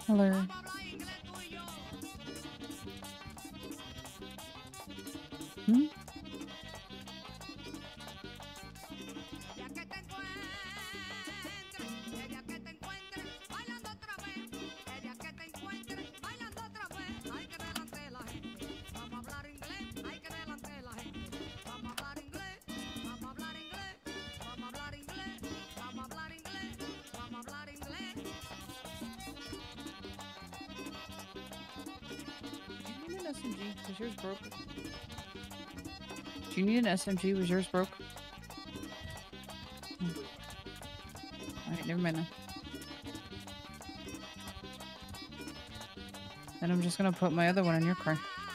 Hello. Hmm? Do you need an SMG? Was yours broke? Do you need an SMG? Was yours broke? Alright, never mind then. Then I'm just gonna put my other one in your car.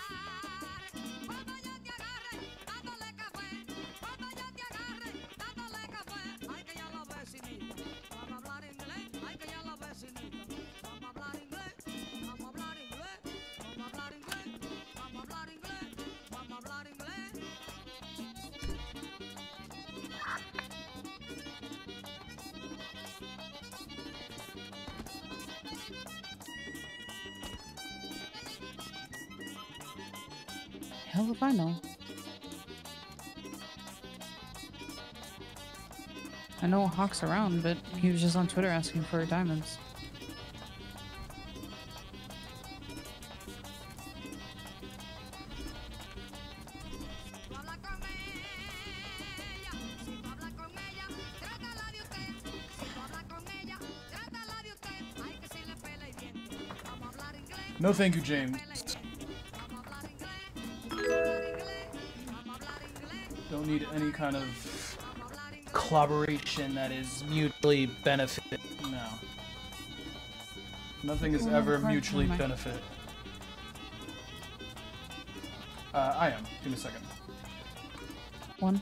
Hell if I know. I know Hawk's around, but he was just on Twitter asking for diamonds. No thank you, James. Don't need any kind of collaboration that is mutually benefit. No. Nothing is ever mutually benefit. I am. Give me a second. One.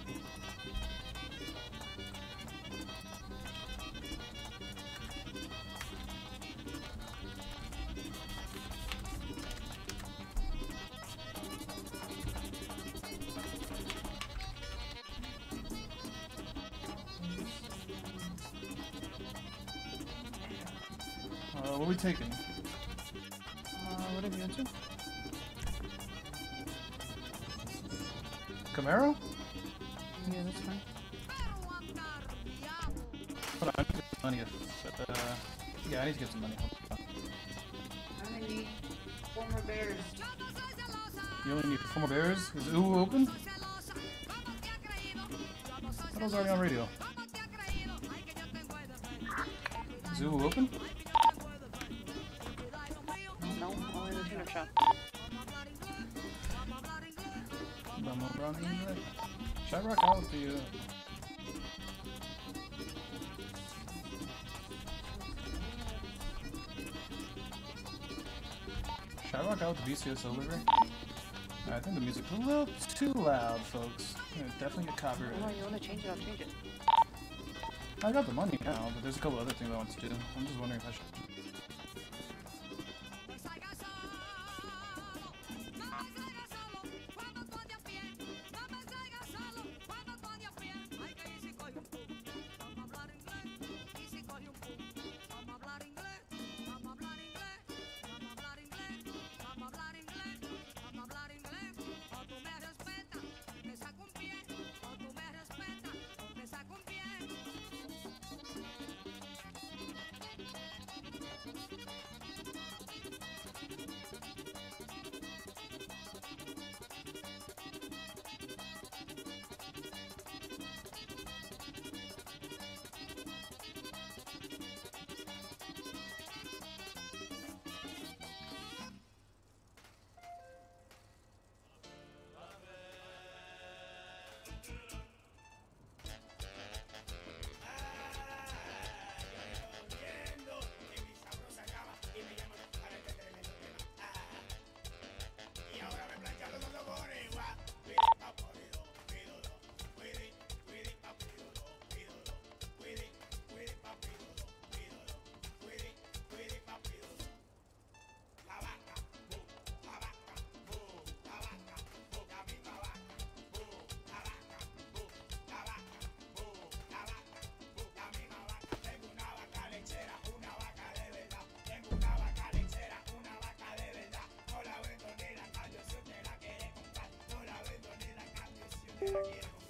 What are we taking? Whatever you want to. Camaro? Yeah, that's fine. Hold on, I need to get some money. Yeah, I need to get some money. I only need 4 more bears. You only need 4 more bears? Is Uwu open? I was already on radio. Is Uwu open? No, only the tuna shop. Should I rock out with the Should I rock out with the VCSO livery? I think the music's a little too loud, folks. Definitely get copyrighted. Oh, you want to change it? I'll change it. I got the money now, but there's a couple other things I want to do. I'm just wondering if I should.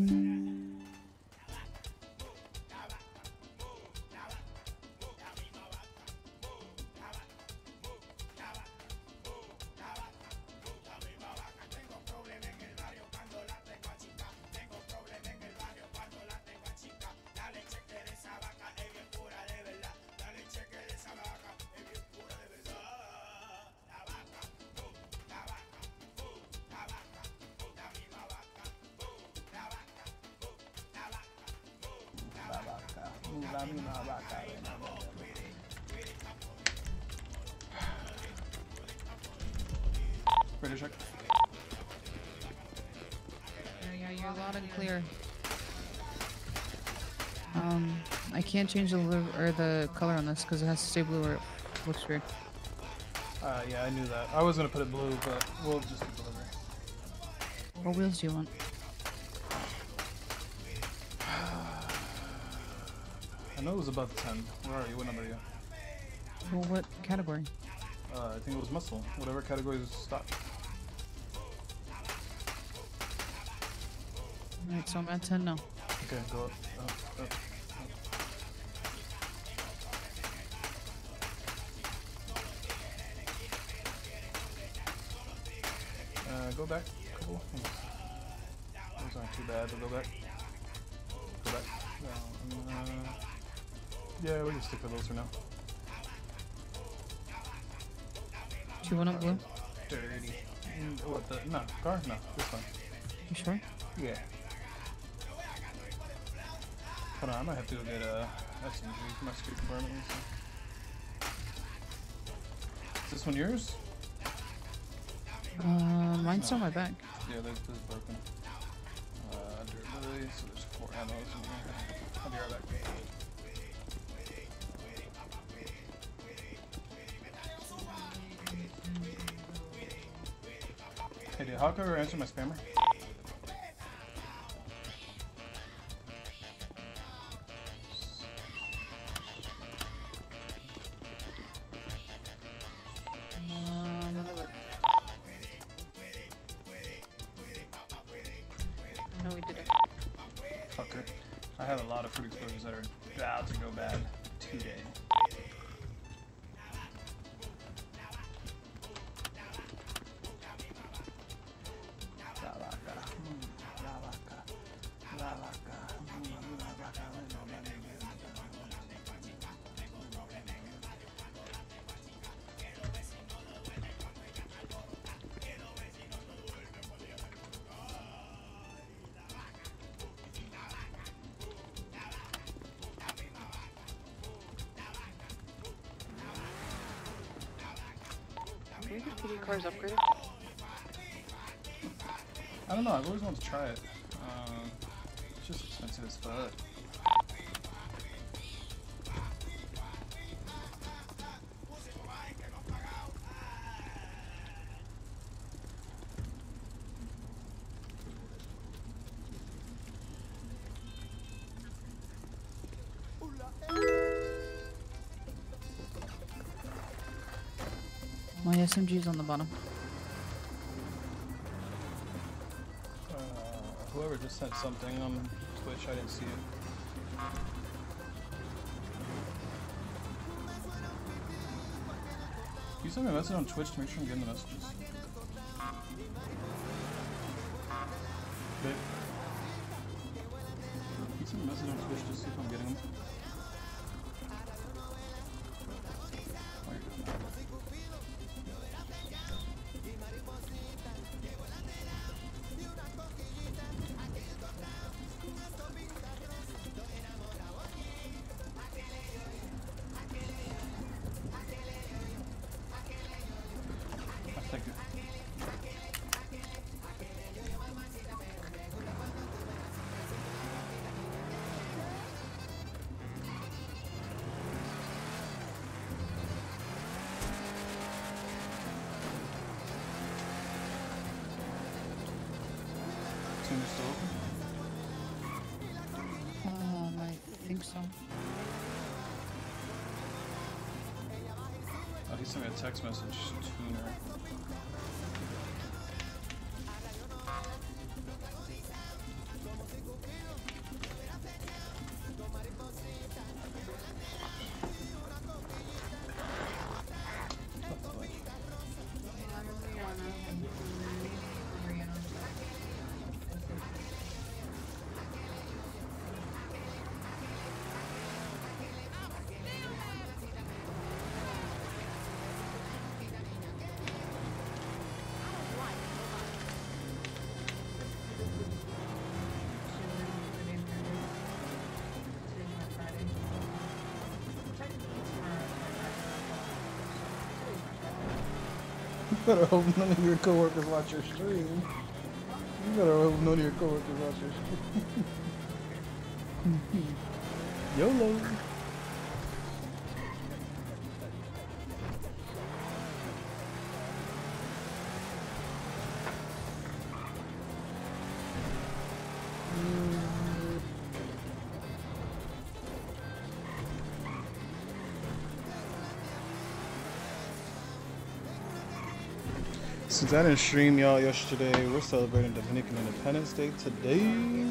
Ready to check? Yeah, you're loud and clear. I can't change the color on this because it has to stay blue or it looks weird. Yeah, I knew that. I was gonna put it blue, but we'll just do delivery. What wheels do you want? I know it was above 10. Where are you? What number are you? Well, what category? I think it was muscle. Whatever category is stock. Alright, so I'm at 10 now. Okay, go up. Up. Go back a couple. Those aren't too bad, but go back. Go back. Yeah, we can stick with those for now. Do you want it blue? Dirty. What the? No, car? No, this one. You sure? Yeah. Hold on, I might have to go get a SMG for my street permanently. Is this one yours? Mine's on my back. Yeah, this is broken. Durability, so there's 4 ammos in here. I'll be right back. Hey, did Hawk ever answer my spammer? No, we didn't. Fucker. I have a lot of fruit exposures that are about to go bad today. Can we get PD cars upgraded? I don't know, I've always wanted to try it. It's just expensive as fuck. My SMG's on the bottom. Whoever just sent something on Twitch, I didn't see it. Can you send me a message on Twitch to make sure I'm getting the messages? Babe. Can you send me a message on Twitch just to see if I'm getting them? Oh, you're good. Thank you. Tunder's still open? I think so. Oh, he sent me a text message, Tuner. You better hope none of your coworkers watch your stream. You better hope none of your coworkers watch your stream. YOLO. Since I didn't stream y'all yesterday, we're celebrating Dominican Independence Day today.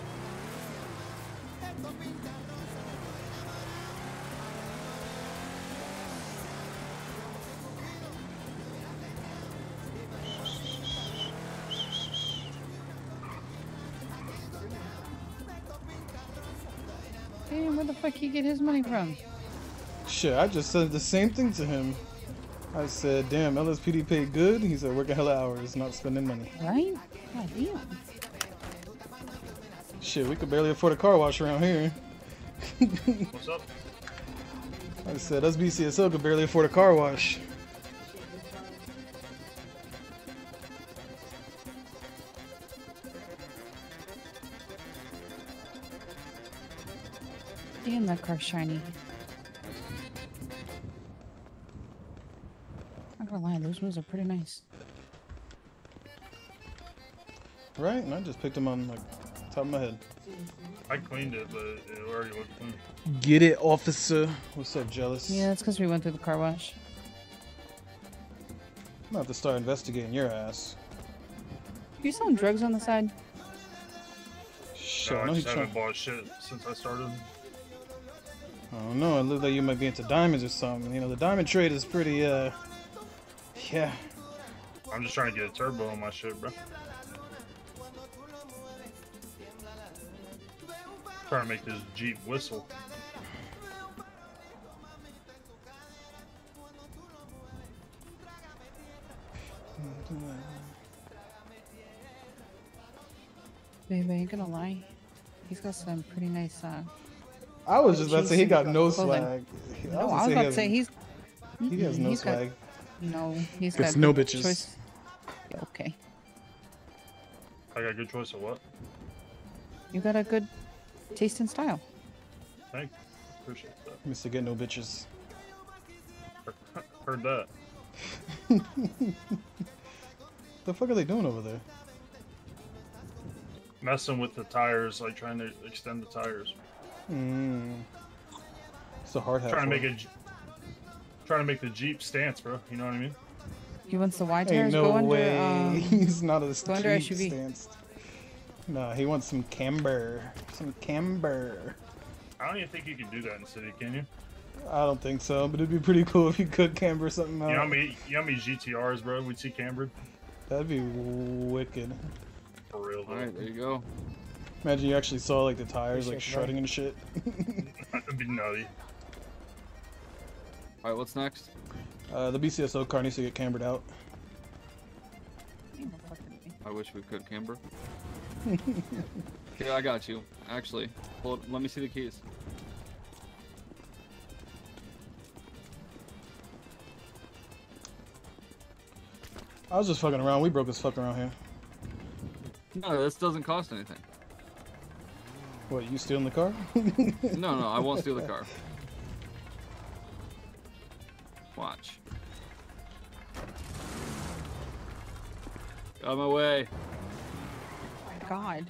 Damn, where the fuck he get his money from? Shit, I just said the same thing to him. I said, damn, LSPD paid good. He said, working hella hours, not spending money. Right? God damn. Shit, we could barely afford a car wash around here. What's up? I said, us BCSO could barely afford a car wash. Damn, that car's shiny. Not gonna lie, those wheels are pretty nice. Right? And I just picked them on, like, top of my head. I cleaned it, but it already looked clean. Get it, officer. What's up, Jealous? Yeah, that's because we went through the car wash. I'm about to start investigating your ass. You selling drugs on the side? Shit, No, I I know just he's haven't trying. bought shit since I started. I don't know. It looks like you might be into diamonds or something. You know, the diamond trade is pretty, yeah. I'm just trying to get a turbo on my shit, bro. Trying to make this Jeep whistle. Babe, I ain't gonna lie. He's got some pretty nice, I was just about to say he got no clothing. swag. No, I was about to say he's... He has no he's got- swag. No, he's Gets got no good bitches. choice. Yeah, okay. I got a good choice of what? You got a good taste and style. Thank you. Appreciate that. Mr. Get No Bitches. Heard that. The fuck are they doing over there? Messing with the tires, like trying to extend the tires. It's a hard hat. Trying to make the Jeep stance, bro. You know what I mean? He wants the wide Ain't tires. no Go under. way. He's not a go under street SUV. stanced. No, he wants some camber. Some camber. I don't even think you can do that in the city, can you? I don't think so, but it'd be pretty cool if you could camber something out. You know how many GTRs, bro, we'd see cambered? That'd be wicked. For real, though. Alright, there you go. Imagine you actually saw like the tires like Appreciate shredding and shit. That'd be nutty. Alright, what's next? The BCSO car needs to get cambered out. I wish we could camber. Okay, I got you. Actually, hold, let me see the keys. I was just fucking around. We broke as fuck around here. No, this doesn't cost anything. What, you stealing the car? No, I won't steal the car. Watch. Out of my way. My God.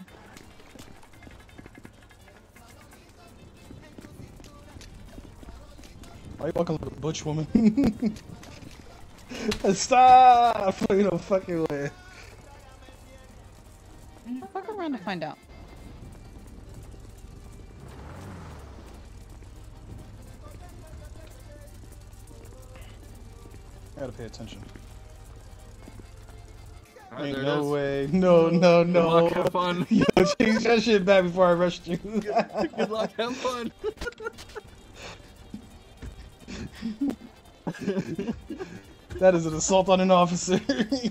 Why are you walking like a butch woman? Stop! You know, fucking way. Fuck around to find out. I gotta pay attention. Alright, Ain't there no it is. way. No, no, Good no. luck, have fun. Yo, change that shit back before I rushed you. Good luck, have fun. That is an assault on an officer.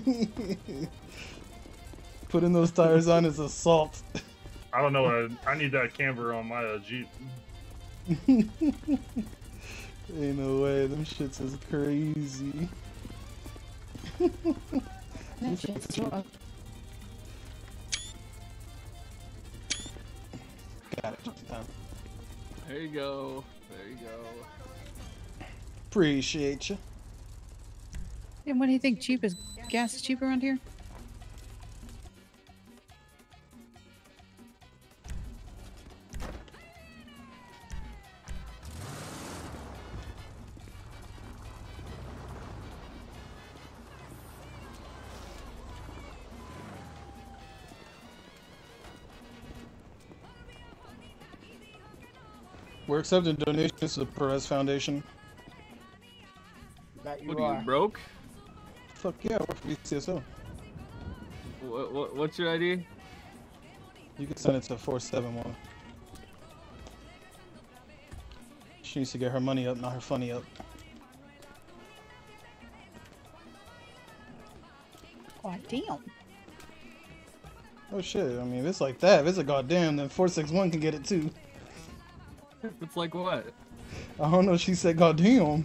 Putting those tires on is assault. I don't know. I need that camber on my Jeep. Ain't no way. Them shits is crazy. That shit's so up. Got it. Just done. There you go. There you go. Appreciate you. And what do you think? Cheap is gas is cheap around here? We're accepting donations to the Perez Foundation. Bet you What are. are you, broke? Fuck yeah, we're for BCSO. What's your ID? You can send it to 471. She needs to get her money up, not her funny up. God damn. Oh shit, I mean, if it's like that, if it's a goddamn, then 461 can get it too. It's like what? I don't know, she said goddamn.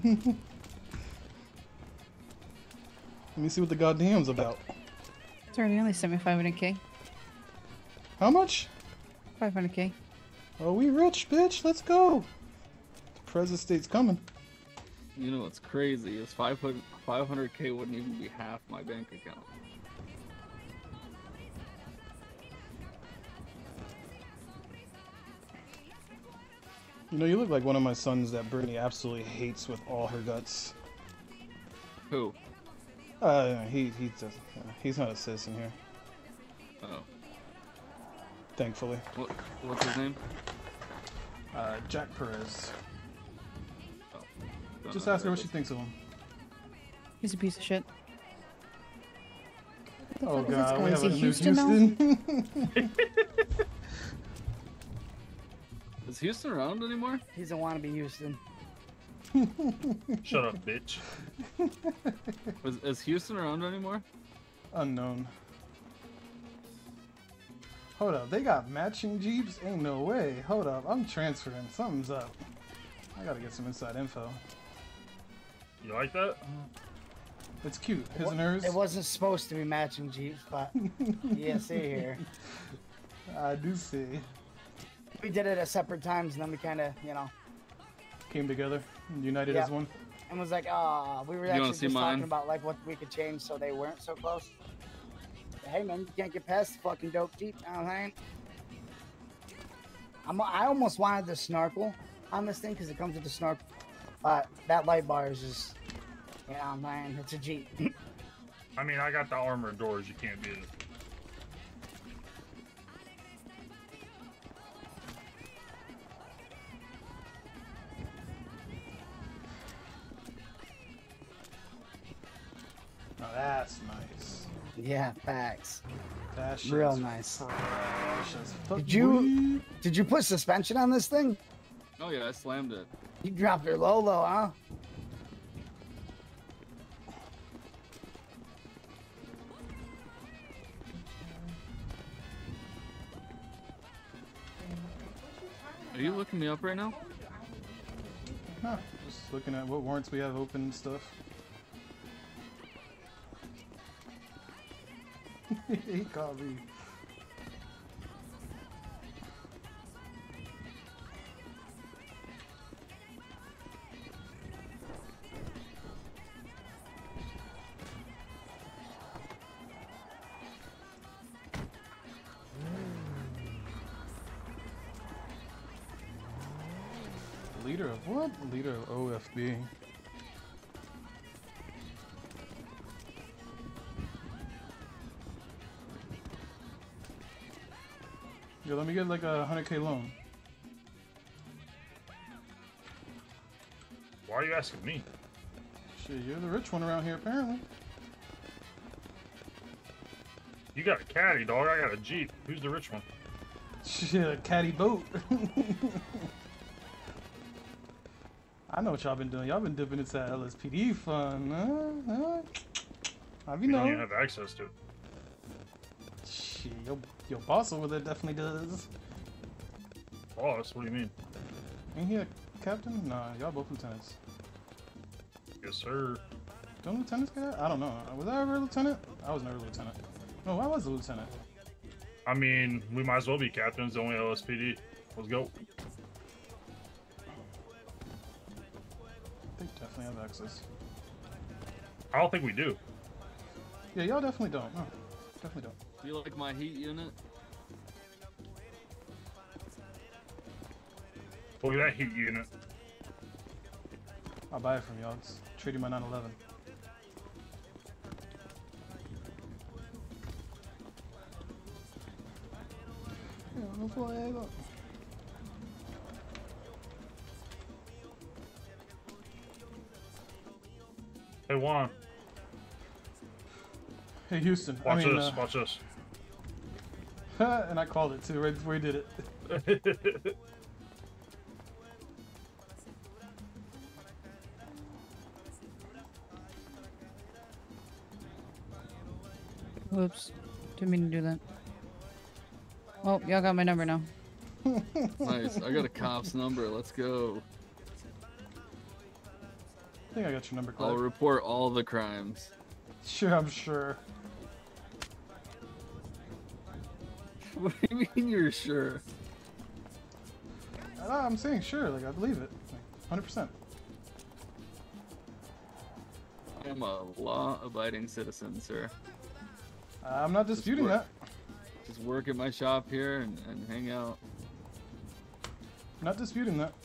Let me see what the goddamn's about. It's already only sent me 500k. How much? 500k. Oh, we rich, bitch, let's go. The Perez Estate's coming. You know what's crazy is 500k wouldn't even be half my bank account. You know, you look like one of my sons that Brittany absolutely hates with all her guts. Who? He's not a citizen here, Oh. thankfully. What's his name? Jack Perez. Oh, don't Just know ask her who what that she is. thinks of him. He's a piece of shit. Oh fuck is this god, guy? we Is have he a new Houston now? Houston. Is Houston around anymore? He's a wannabe Houston. Shut up, bitch. Is Houston around anymore? Unknown. Hold up, they got matching Jeeps? Ain't no way. Hold up, I'm transferring. Something's up. I gotta get some inside info. You like that? It's cute. His and hers? It wasn't supposed to be matching Jeeps, but yeah, see here. I do see. We did it at separate times, and then we kind of, Came together, united Yeah. as one. and was like, we were You wanna actually see just mine? talking about like what we could change so they weren't so close. But, hey man, you can't get past the fucking dope Jeep. You know what I'm saying? I almost wanted the snorkel on this thing because it comes with the snorkel, but that light bar is just, man, it's a Jeep. I mean, I got the armored doors. You can't beat it. Now that's nice. Yeah, facts. That shit's Real nice. fresh as fuck, Did you put suspension on this thing? Oh yeah, I slammed it. You dropped her low, huh? Are you looking me up right now? Huh, just looking at what warrants we have open and stuff. He called me. Leader of what? Leader of OFB. Yo, let me get like a 100k loan. Why are you asking me? Shit, you're the rich one around here apparently. You got a caddy, dog. I got a Jeep. Who's the rich one? Shit, a caddy boat. I know what y'all been doing. Y'all been dipping into that LSPD fund, huh? I be You don't even know. have access to it. Shit, your boss over there definitely does. Boss, what do you mean? Ain't he a captain? Nah, y'all both lieutenants. Yes, sir. Don't lieutenants get that? I don't know. Was I ever a lieutenant? I was never a lieutenant. No, I was a lieutenant. I mean, we might as well be captains, only LSPD. Let's go. I think definitely have access. I don't think we do. Yeah, y'all definitely don't. No, definitely don't. Do you like my heat unit? Look at that heat unit. I'll buy it from y'all. It's trading my 911. Yeah, no flag up. Hey, Juan, Hey, Houston. watch I mean, this. Watch this. and I called it too right before he did it. Whoops. Didn't mean to do that. Oh, y'all got my number now. Nice. I got a cop's number. Let's go. I think I got your number, I'll Clive. report all the crimes. Sure, I'm sure. What do you mean you're sure? I'm saying sure, like I believe it. Like, 100%. I'm a law-abiding citizen, sir. I'm not disputing that. Just work at my shop here and hang out. Not disputing that.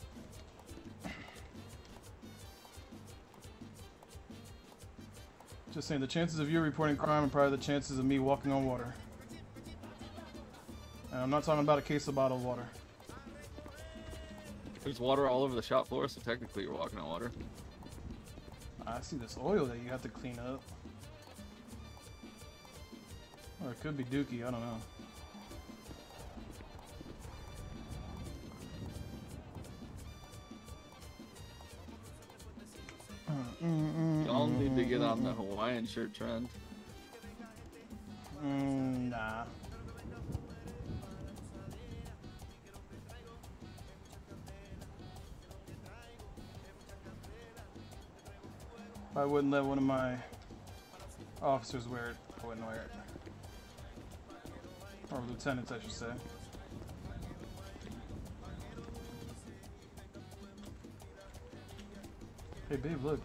Just saying, the chances of you reporting crime are probably the chances of me walking on water. And I'm not talking about a case of bottled water. There's water all over the shop floor, so technically you're walking on water. I see this oil that you have to clean up. Or it could be Dookie, I don't know. Y'all need to get on the Hawaiian shirt trend. Nah. If I wouldn't let one of my officers wear it, I wouldn't wear it. Or lieutenants, I should say. Hey babe, look.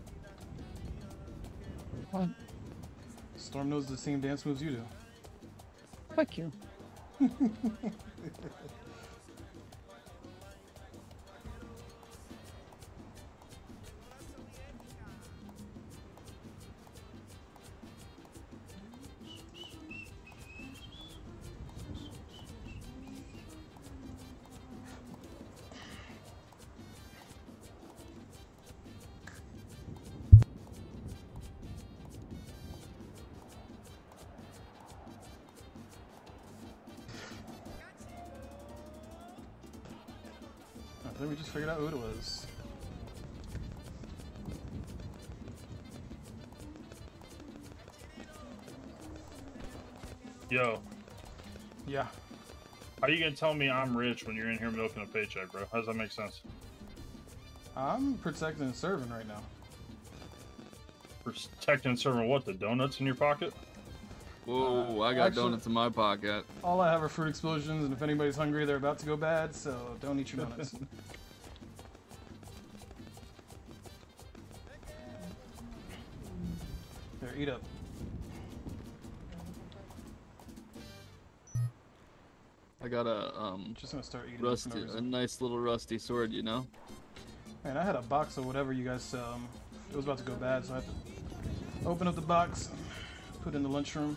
What? Storm knows the same dance moves you do. Fuck you. I think we just figured out who it was. Yo, Yeah. how you gonna tell me I'm rich when you're in here milking a paycheck, bro? How does that make sense? I'm protecting and serving right now. Protecting and serving what? The donuts in your pocket? Whoa, I got actually- donuts in my pocket. All I have are fruit explosions, and if anybody's hungry, they're about to go bad, so don't eat your donuts. There, eat up. I got a Just gonna start eating. for rusty, no a reason. nice little rusty sword, you know. Man, I had a box of whatever you guys it was about to go bad, so I had to open up the box, put it in the lunchroom.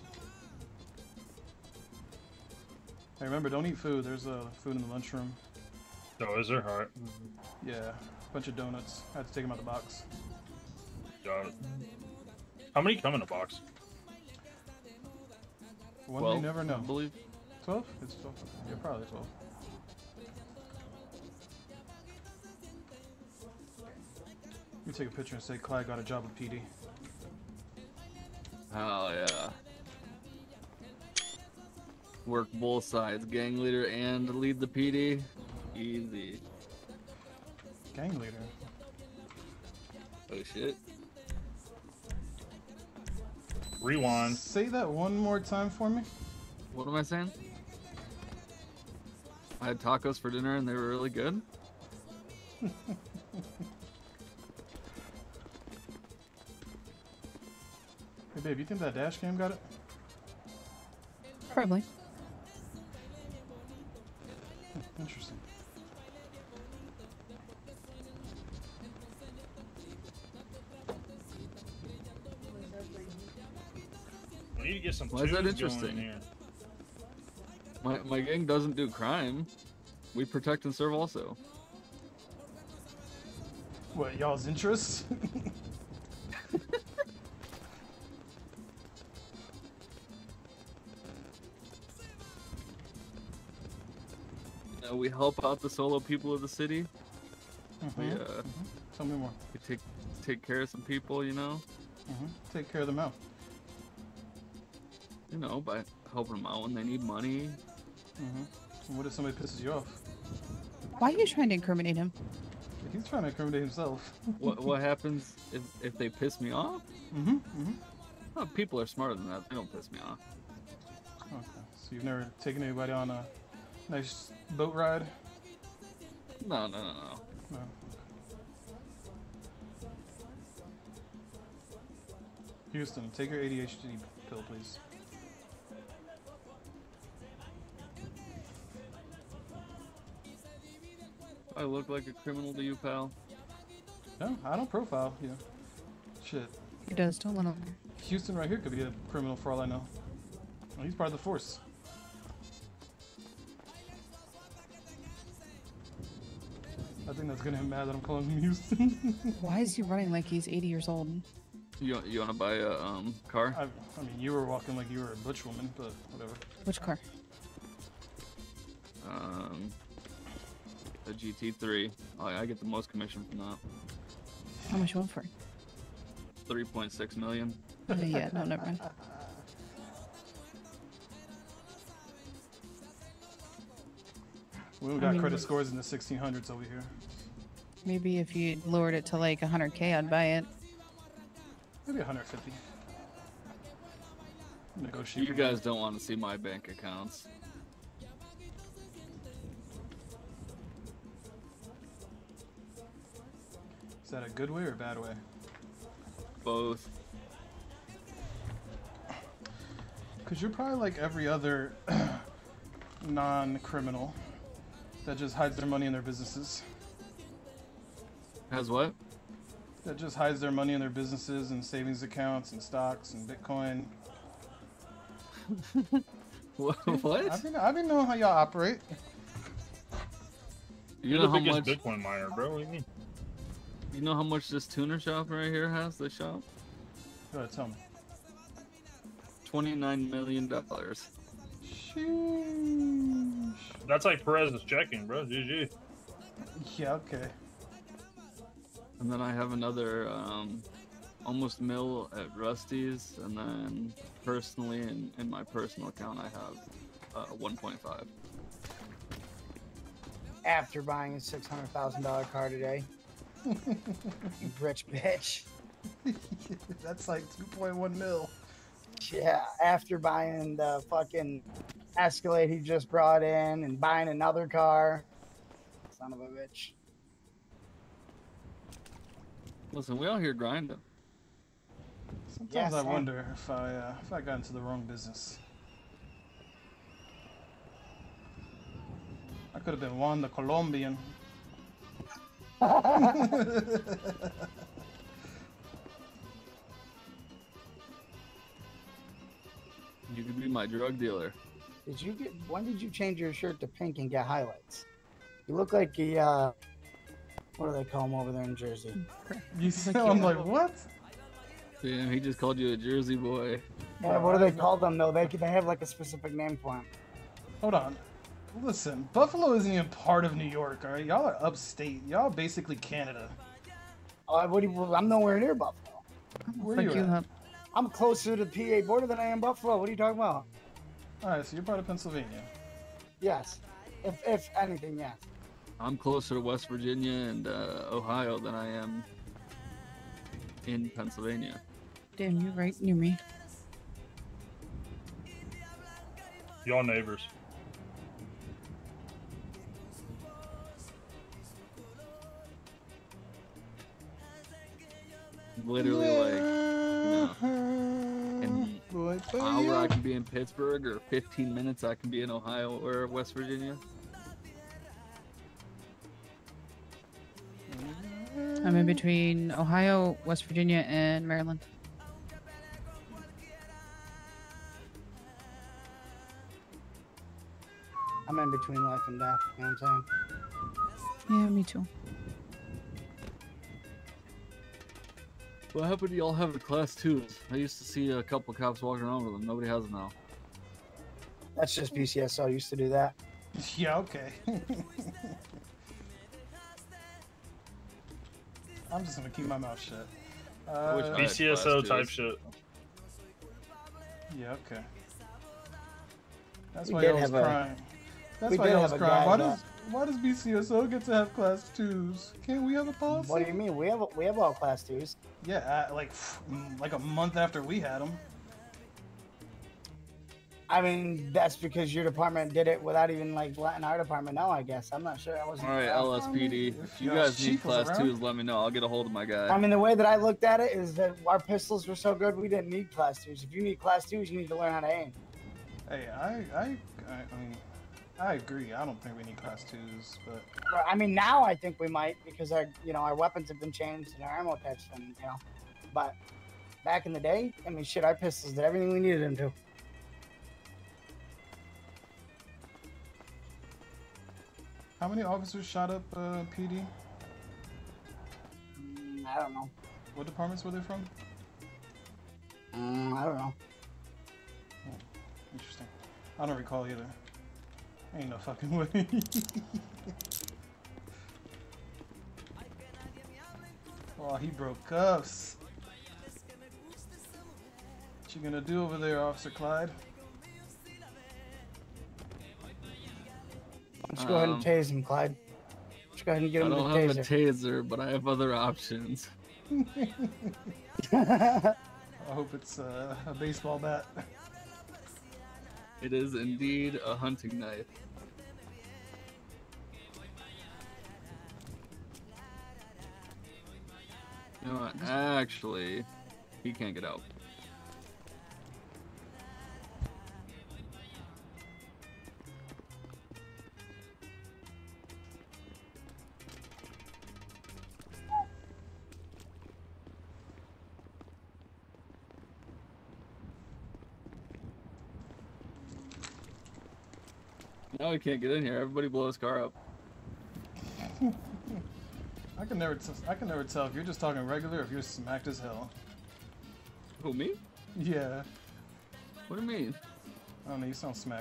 Hey, remember, don't eat food. There's food in the lunchroom. Oh, is there? Alright. Yeah, a bunch of donuts. I had to take them out of the box. Got it. How many come in a box? One Well, they never know. I believe. 12? It's 12. Yeah, probably 12. Let me take a picture and say Clyde got a job with PD. Oh yeah. Work both sides, gang leader and lead the PD. Easy. Gang leader. Oh shit. Rewind. Say that one more time for me. What am I saying? I had tacos for dinner and they were really good. Hey, babe, you think that dash cam got it? Probably. Interesting. We need to get some Why is that twos going interesting? in here. My gang doesn't do crime. We protect and serve also. What, y'all's interests? We help out the solo people of the city. We Tell me more. we take care of some people, you know. Take care of them out. You know, by helping them out when they need money. And what if somebody pisses you off? Why are you trying to incriminate him? He's trying to incriminate himself. What happens if they piss me off? Oh, people are smarter than that. They don't piss me off. Okay. So you've never taken anybody on a nice boat ride? No. No. Houston, take your ADHD pill, please. I look like a criminal to you, pal. No, I don't profile you. Shit. He does. Don't let him. Houston right here could be a criminal for all I know. Well, he's part of the force. I think that's gonna him mad that I'm calling him Houston. Why is he running like he's 80 years old? You want to buy a car? I mean, you were walking like you were a butch woman, but whatever. Which car? A GT3. I get the most commission from that. How much you want for it? 3.6 million. Yeah, no, never mind. We don't I got mean, credit scores in the 1600s over here. Maybe if you lowered it to like 100K, I'd buy it. Maybe 150. Negotiate. You guys don't want to see my bank accounts. Is that a good way or a bad way? Both. Because you're probably like every other non-criminal that just hides their money in their businesses. Has what? That just hides their money in their businesses and savings accounts and stocks and Bitcoin. What? I've been knowing how y'all operate. You You're know the how biggest much? Bitcoin miner, bro. What do you mean? You know how much this tuner shop right here has? This shop? Go ahead, tell me. $29 million. Sheesh. That's like Perez's checking, bro. GG. Yeah, okay. And then I have another almost mil at Rusty's, and then personally in my personal account I have 1.5. After buying a $600,000 car today. You rich bitch. That's like 2.1 mil. Yeah, after buying the fucking Escalade he just brought in and buying another car. Son of a bitch. Listen, we all here grinding. Sometimes Yes, I sir. wonder if I got into the wrong business. I could have been Juan the Colombian. You could be my drug dealer. When did you change your shirt to pink and get highlights? You look like a, what do they call them over there in Jersey? You sound like what? Damn, he just called you a Jersey boy. Yeah, what do they call them though? They have like a specific name for them. Hold on. Listen, Buffalo isn't even part of New York, alright? Y'all are upstate. Y'all basically Canada. I'm nowhere near Buffalo. Where Fuck you you at? up. I'm closer to the PA border than I am Buffalo. What are you talking about? Alright, so you're part of Pennsylvania. Yes. If anything, yes. I'm closer to West Virginia and Ohio than I am in Pennsylvania. Damn, you're right near me. Y'all neighbors. Literally, like, you know, in Boy, an hour I can be in Pittsburgh, or 15 minutes I can be in Ohio or West Virginia. I'm in between Ohio, West Virginia, and Maryland. I'm in between life and death. You know what I'm saying? Yeah, me too. What happened to y'all having class 2s? I used to see a couple cops walking around with them. Nobody has them now. That's just BCSO used to do that. Yeah, okay. I'm just gonna keep my mouth shut. wish I had BCSO class type 2s. shit. Yeah, okay. That's We why did I was have a- crying. That's we why did I was have a crying. guy Why does BCSO get to have class 2s? Can't we have a policy? What do you mean? We have all class 2s. Yeah, like a month after we had them. I mean, that's because your department did it without even like letting our department know. I guess I'm not sure. I wasn't. All right, LSPD. If If you your guys need chief was class around. 2s, let me know. I'll get a hold of my guy. I mean, the way that I looked at it is that our pistols were so good, we didn't need class 2s. If you need class 2s, you need to learn how to aim. Hey, I mean, I agree. I don't think we need class 2s, but I mean, now I think we might because our weapons have been changed and our ammo types, and But back in the day, I mean, shit, our pistols did everything we needed them to. how many officers shot up PD? I don't know. What departments were they from? I don't know. Interesting. I don't recall either. Ain't no fucking way. Oh, he broke cuffs. What you gonna do over there, Officer Clyde? Let's go ahead and tase him, Clyde. Let's go ahead and get I him don't with have the a taser. taser, but I have other options. I hope it's a baseball bat. It is indeed a hunting knife. You know what? Actually, he can't get out. Now he can't get in here. Everybody blow his car up. I can never tell if you're just talking regular or if you're smacked as hell. Who, me? Yeah. What do you mean? I don't know, you sound smacked.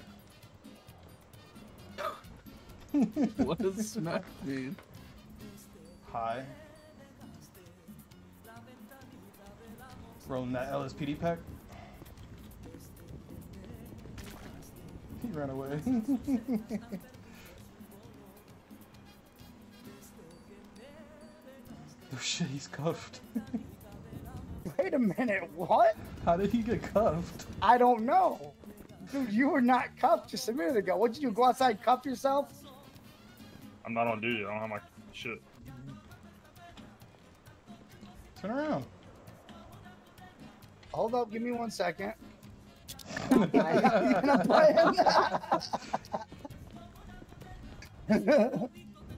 What does smack mean? Hi. Rolling that LSPD pack. He ran away. Oh shit, he's cuffed. Wait a minute, what? How did he get cuffed? I don't know. Dude, you were not cuffed just a minute ago. What'd you do, go outside and cuff yourself? I'm not on duty. I don't have my shit. Turn around. Hold up, give me 1 second. I'm gonna play it.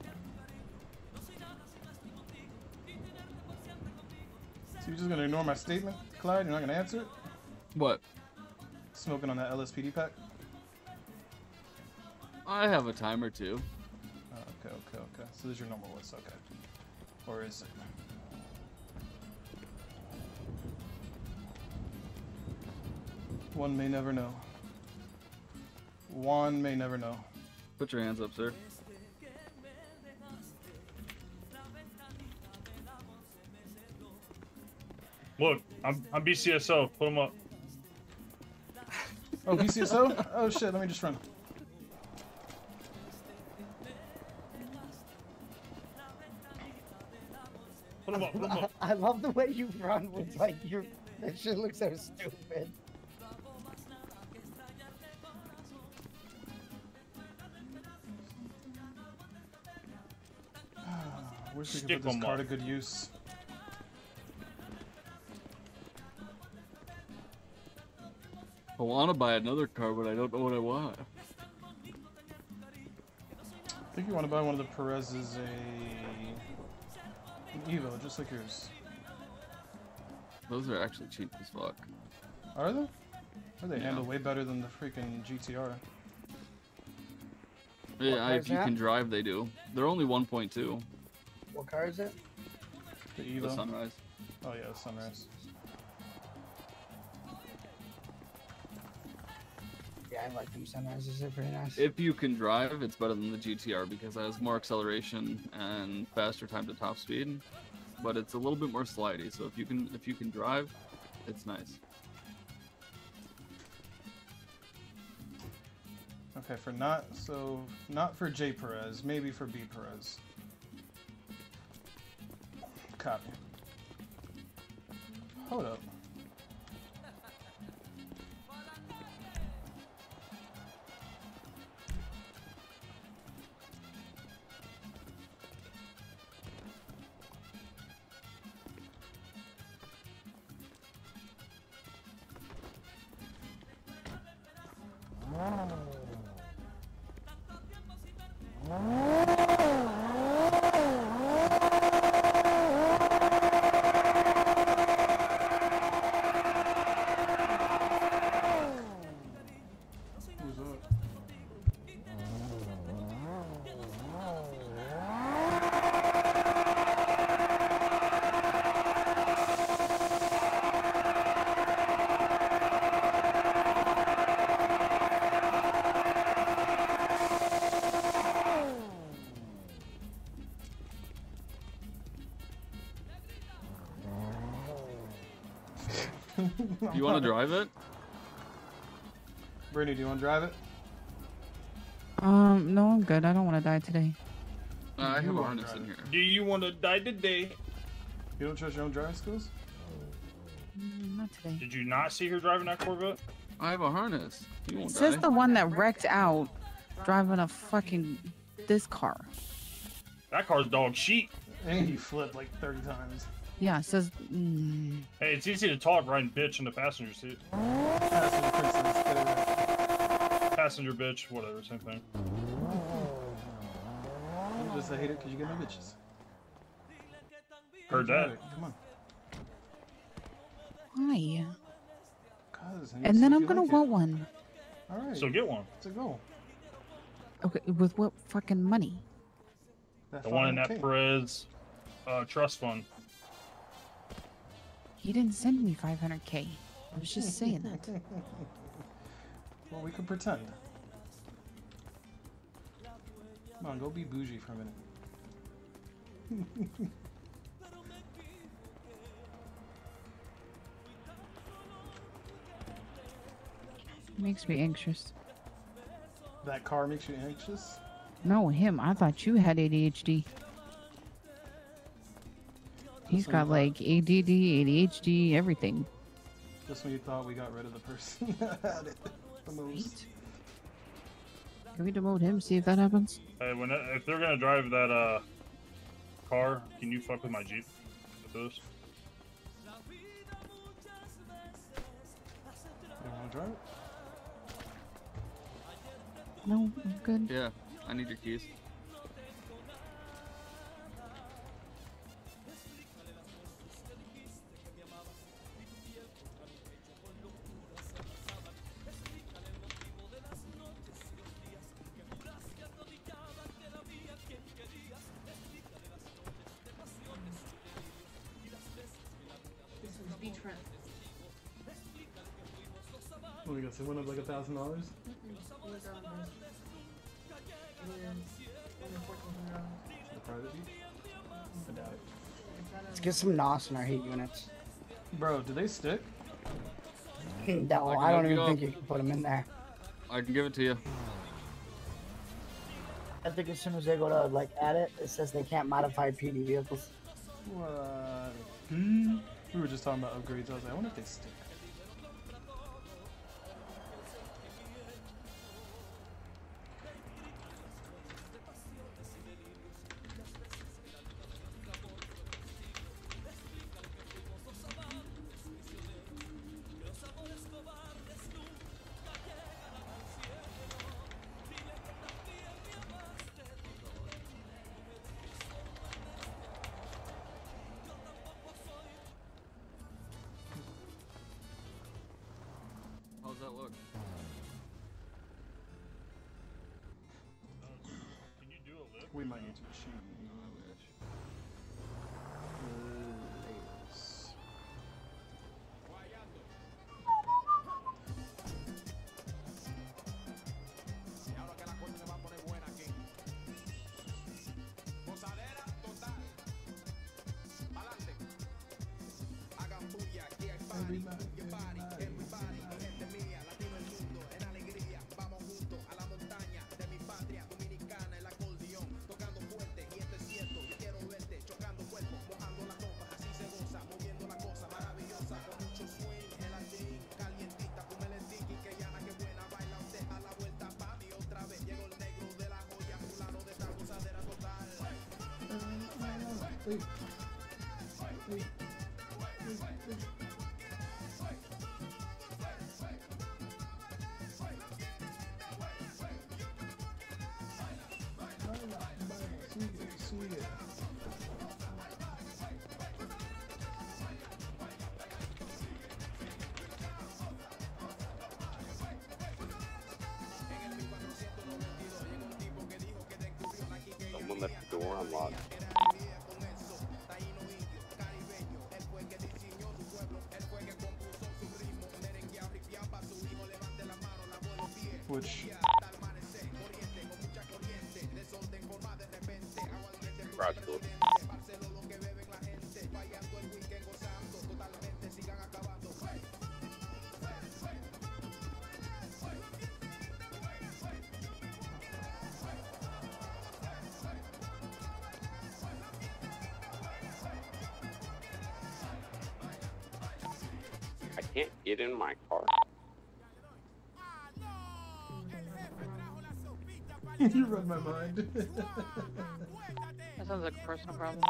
So you're just gonna ignore my statement, Clyde? You're not gonna answer it? What? Smoking on that LSPD pack? I have a time or two. Oh, okay. So this is your normal list, okay. Or is it? One may never know. One may never know. Put your hands up, sir. Look, I'm BCSO. Put him up. Oh, BCSO? Oh shit, let me just run. Put him up. Put him up. I love the way you run with like your. That shit looks so stupid. wish we could Stick put this 'em car up. to good use. I want to buy another car, but I don't know what I want. I think you want to buy one of the Perez's, an Evo, just like yours. Those are actually cheap as fuck. Are they? Or they Yeah. handle way better than the freaking GTR. Yeah, car if is you that? can drive, they do. They're only 1.2. What car is it? The The Evo. Sunrise. Oh yeah, the Sunrise. Yeah, I like them Sunrises. They're pretty nice. If you can drive, it's better than the GTR because it has more acceleration and faster time to top speed. But it's a little bit more slidey, so if you can drive, it's nice. Okay, not for J Perez, maybe for B Perez. Copy. Hold up. Who's up? You want to drive it? Brittany, do you want to drive it? No, I'm good. I don't want to die today. I have You a wanna harness drive in it. here. Do you want to die today? You don't trust your own driving skills? Not today. Did you not see her driving that Corvette? I have a harness. You It won't says die. the one that wrecked out driving a fucking this car. That car's dog shit. And you flip like 30 times. Yeah, it says. Hey, it's easy to talk riding bitch in the passenger seat. Passenger princess, get it right. Passenger bitch, whatever, same thing. You just hate it because you get no bitches. Heard Drive that. it, come on. Why? Cause, And then I'm gonna want one. Alright, So get one. it's a goal. Okay, with what fucking money? That The one in that 500K. Perez trust fund. He didn't send me 500K. I was just saying that. Well, we could pretend. Come on, go be bougie for a minute. Makes me anxious. That car makes you anxious? No, him. I thought you had ADHD. He's Just when got you thought- like ADD, ADHD, everything. Just when you thought we got rid of the person that had it the most. Can we demote him, see if that happens? Hey, if they're gonna drive that car, can you fuck with my Jeep with this? You wanna drive it? No, I'm good. Yeah, I need your keys. What we got? So it went up like $1,000? The private beat? I doubt it. Let's get some NOS in our heat units. Bro, do they stick? No, I I don't can even hook think you you can put them in there. I can give it to you. I think as soon as they go to like add it, it says they can't modify PD vehicles. What? We were just talking about upgrades. I was like, I wonder if they stick. We might need to machine. No, I wish. Layers. Someone left the door unlocked. Which Garage door. I can't get in my car. you read my mind. That sounds like a personal problem.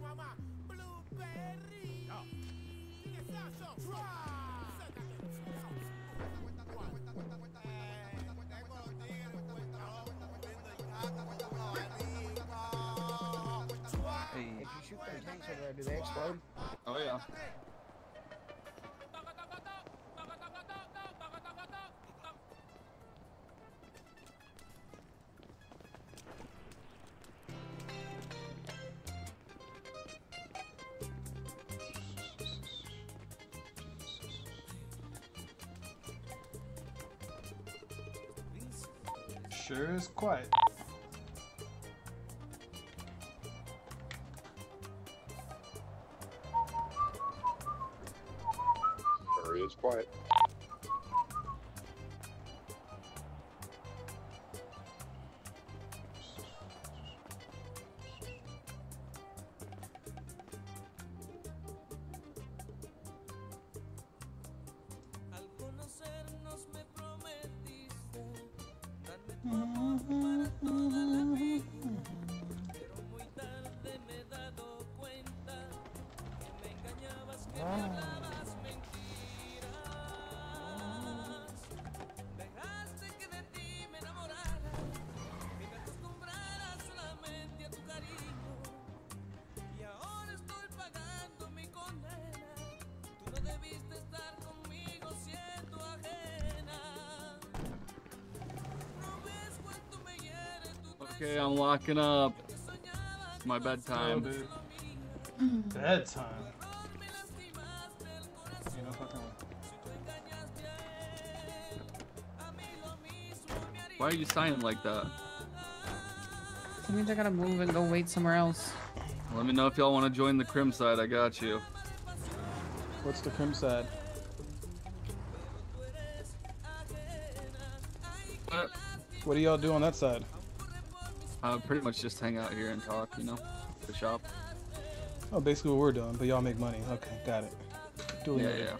Hey. If you shoot them tanks over there, do they explode? Oh yeah. Sure is quiet. Sure is quiet. Okay, I'm locking up. It's my Oh, bedtime. dude. Bedtime. You know, fucking. Why are you signing like that? That means I gotta move and go wait somewhere else. Let me know if y'all want to join the crim side. I got you. What's the crim side? What do y'all do on that side? Pretty much just hang out here and talk, you know, the shop. Oh, basically what we're doing, but y'all make money. Okay, got it. Duly Yeah, noted. yeah.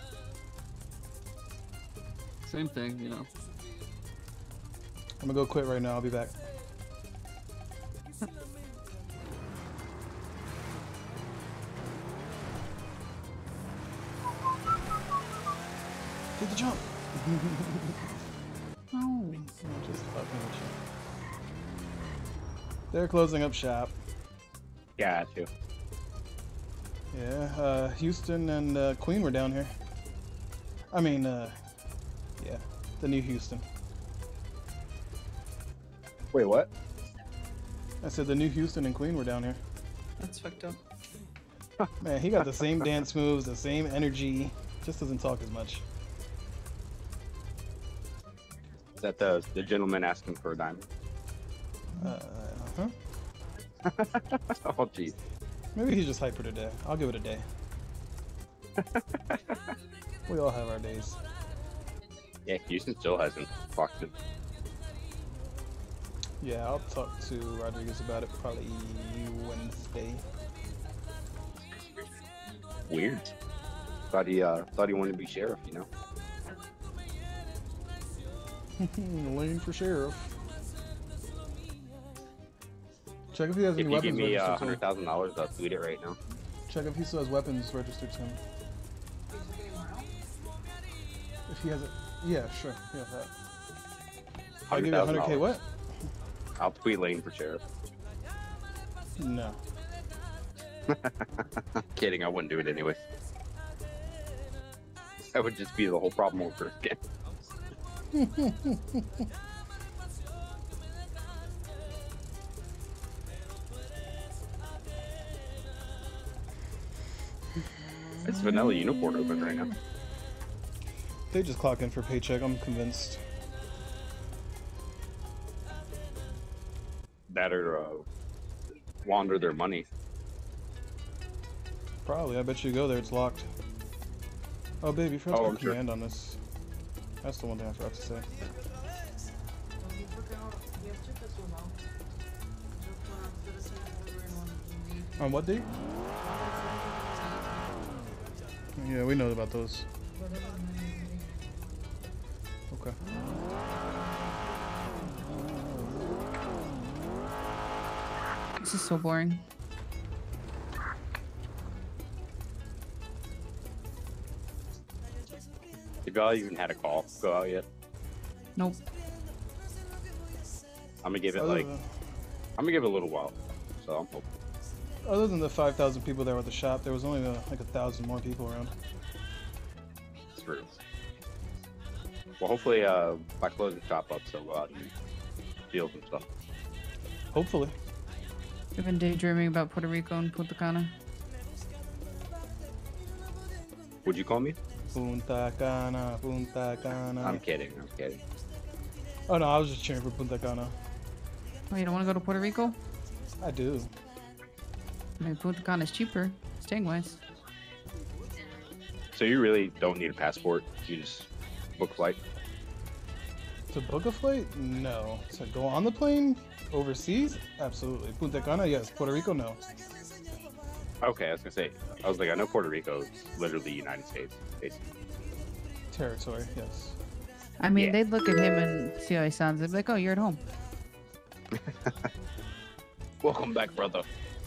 Same thing, you know. I'm gonna go quit right now. I'll be back. Take the jump. No. I'm just fucking with you. They're closing up shop. Got you. Yeah, Houston and Queen were down here. I mean, yeah, the new Houston. Wait, what? I said the new Houston and Queen were down here. That's fucked up. Man, he got the same dance moves, the same energy. Just doesn't talk as much. Is that the gentleman asking for a diamond? Huh? Oh, jeez. Maybe he's just hyper today. I'll give it a day. We all have our days. Yeah, Houston still hasn't fucked it. Yeah, I'll talk to Rodriguez about it probably Wednesday. Weird. Thought he wanted to be sheriff, you know. Lane for sheriff. Check if he has If any you give weapons me registered to him. $100,000, I'll tweet it right now. Check if he still has weapons registered to him. If he has it, yeah, sure, yeah, that. I'll give you 100K. What? I'll tweet Lane for sheriff. No. Kidding, I wouldn't do it anyway. That would just be the whole problem over again. It's Vanilla Unicorn open right now. They just clock in for paycheck, I'm convinced. That or launder their money. Probably, I bet you go there, it's locked. Oh, baby, forgot to Oh, put I'm sure. command on this. That's the one thing I forgot to say. On what date? Yeah, we know about those. Okay. This is so boring. If y'all even had a call go out yet, Nope. I'm gonna give it Other like than- I'm gonna give it a little while. So I'm hoping. Other than the 5,000 people that were at the shop, there was only like 1,000 more people around. It's true. Well, hopefully, by closing shop up, so go out and deal some stuff. Hopefully. I've been daydreaming about Puerto Rico and Punta Cana. Would you call me? Punta Cana, Punta Cana. I'm kidding. I'm kidding. Oh no, I was just cheering for Punta Cana. Oh, you don't want to go to Puerto Rico? I do. I mean, Punta Cana is cheaper, staying wise. So you really don't need a passport. You just book flight. To book a flight? No. To go on the plane? Overseas? Absolutely. Punta Cana? Yes. Puerto Rico? No. Okay, I was gonna say. I was like, I know Puerto Rico is literally United States, basically. Territory? Yes. I mean, Yeah. they'd look at him and see how he sounds. They'd be like, oh, you're at home. Welcome back, brother.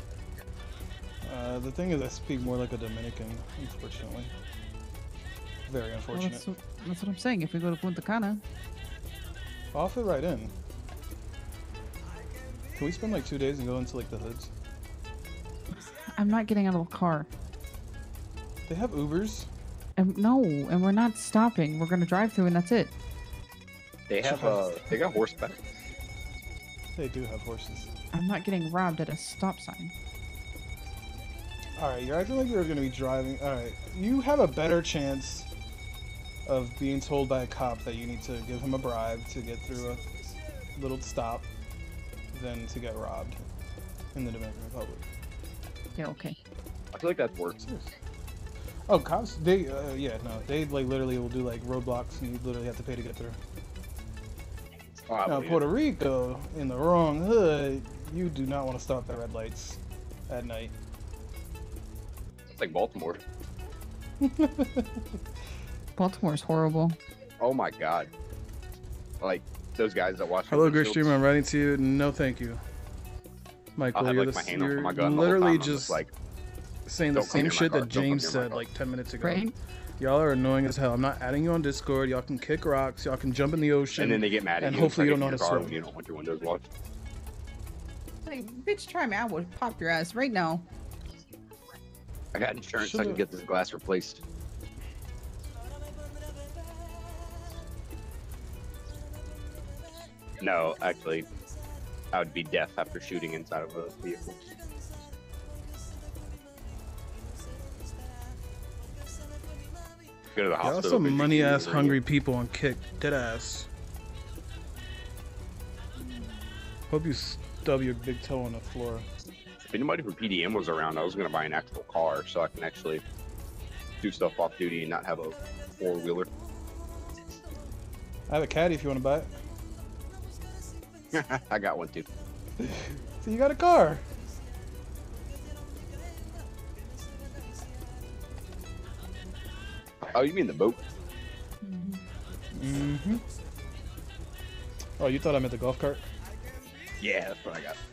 The thing is, I speak more like a Dominican, unfortunately. Very Well, unfortunate. that's what I'm saying. If we go to Punta Cana, I'll fit right in. Can we spend like 2 days and go into like the hoods? I'm not getting out of the car. They have Ubers. And no, and we're not stopping. We're gonna drive through, and that's it. They have they got horseback. They do have horses. I'm not getting robbed at a stop sign. Alright, you're acting like you're gonna be driving. Alright, you have a better chance of being told by a cop that you need to give him a bribe to get through a little stop than to get robbed in the Dominican Republic. Yeah, okay. I feel like that's worse. Seriously. Oh, cops? They, yeah, no. They, like, literally will do, like, roadblocks and you literally have to pay to get through. Oh, I Now, believe Puerto Rico, in the wrong hood, you do not want to stop at red lights at night. it's like Baltimore. Baltimore's horrible. Oh my god. Like those guys that watch. Hello, the Great windshields. Streamer. I'm writing to you. No, thank you. Michael, I'll have you're, like my hand you're on my gun. literally the whole time. I'm just like, saying the don't come same near my shit car, that don't come James near my said car. like 10 minutes ago. Right? Y'all are annoying as hell. I'm not adding you on Discord. Y'all can kick rocks. Y'all can jump in the ocean. and then they get mad at and you. hopefully you and don't know try how to to get in your car swim. when you don't want your windows washed. Like, bitch, try me. I would pop your ass right now. I got insurance, so I can Should've- get this glass replaced. No, actually, That would be death after shooting inside of a vehicle. Go to the Y'all hospital. some 'cause you money can ass really- hungry people on Kick. Dead ass. Hope you stub your big toe on the floor. If anybody from PDM was around, I was gonna buy an actual car so I can actually do stuff off duty and not have a 4-wheeler. I have a caddy if you want to buy it. I got one too. So you got a car. Oh, you mean the boat? Mm-hmm. Oh, you thought I meant the golf cart? Yeah, that's what I got.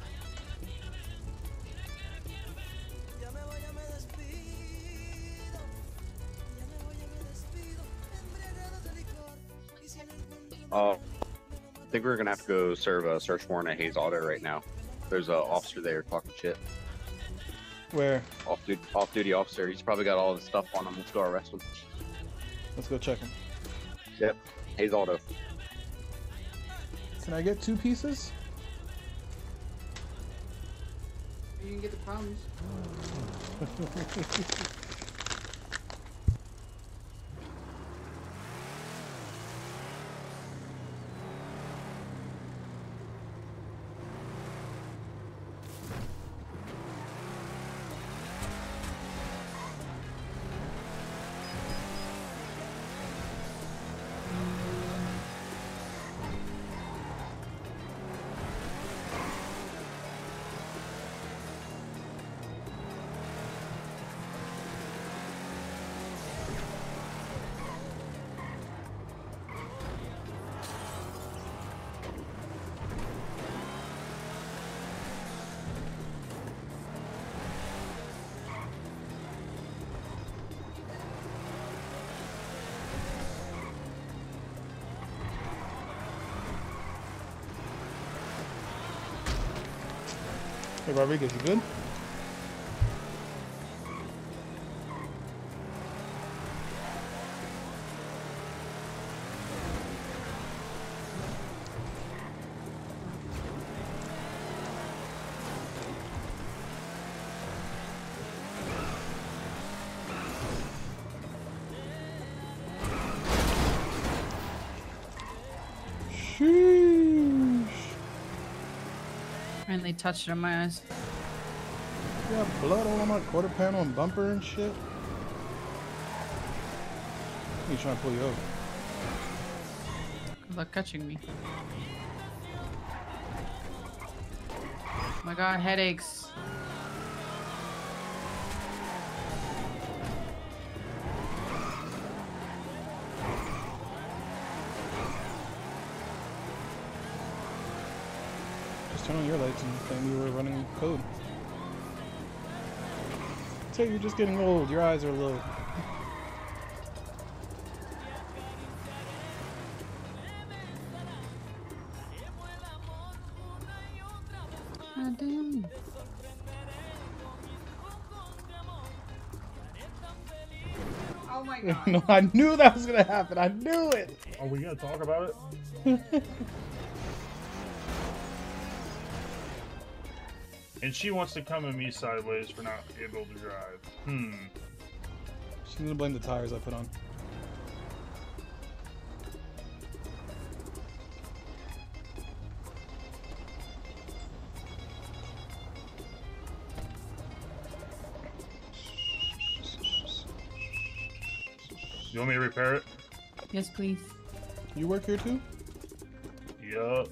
I think we're gonna have to go serve a search warrant at Hayes Auto right now. There's an officer there talking shit. Where? Off-duty officer. He's probably got all the stuff on him. Let's go arrest him. Let's go check him. Yep. Hayes Auto. Can I get 2 pieces? You can get the problems. Hey, Rodriguez, you good? Sheesh. Finally touched it on my eyes. You got blood all on my quarter panel and bumper and shit. He's trying to pull you over. Good luck catching me. Oh my god, headaches. Just turn on your lights and claim you were running code. Say you're just getting old. Your eyes are low. God damn. Oh my god. No, I knew that was gonna happen. I knew it. Are we gonna talk about it? And she wants to come at me sideways for not able to drive. She's gonna blame the tires I put on. You want me to repair it? Yes, please. You work here too? Yup.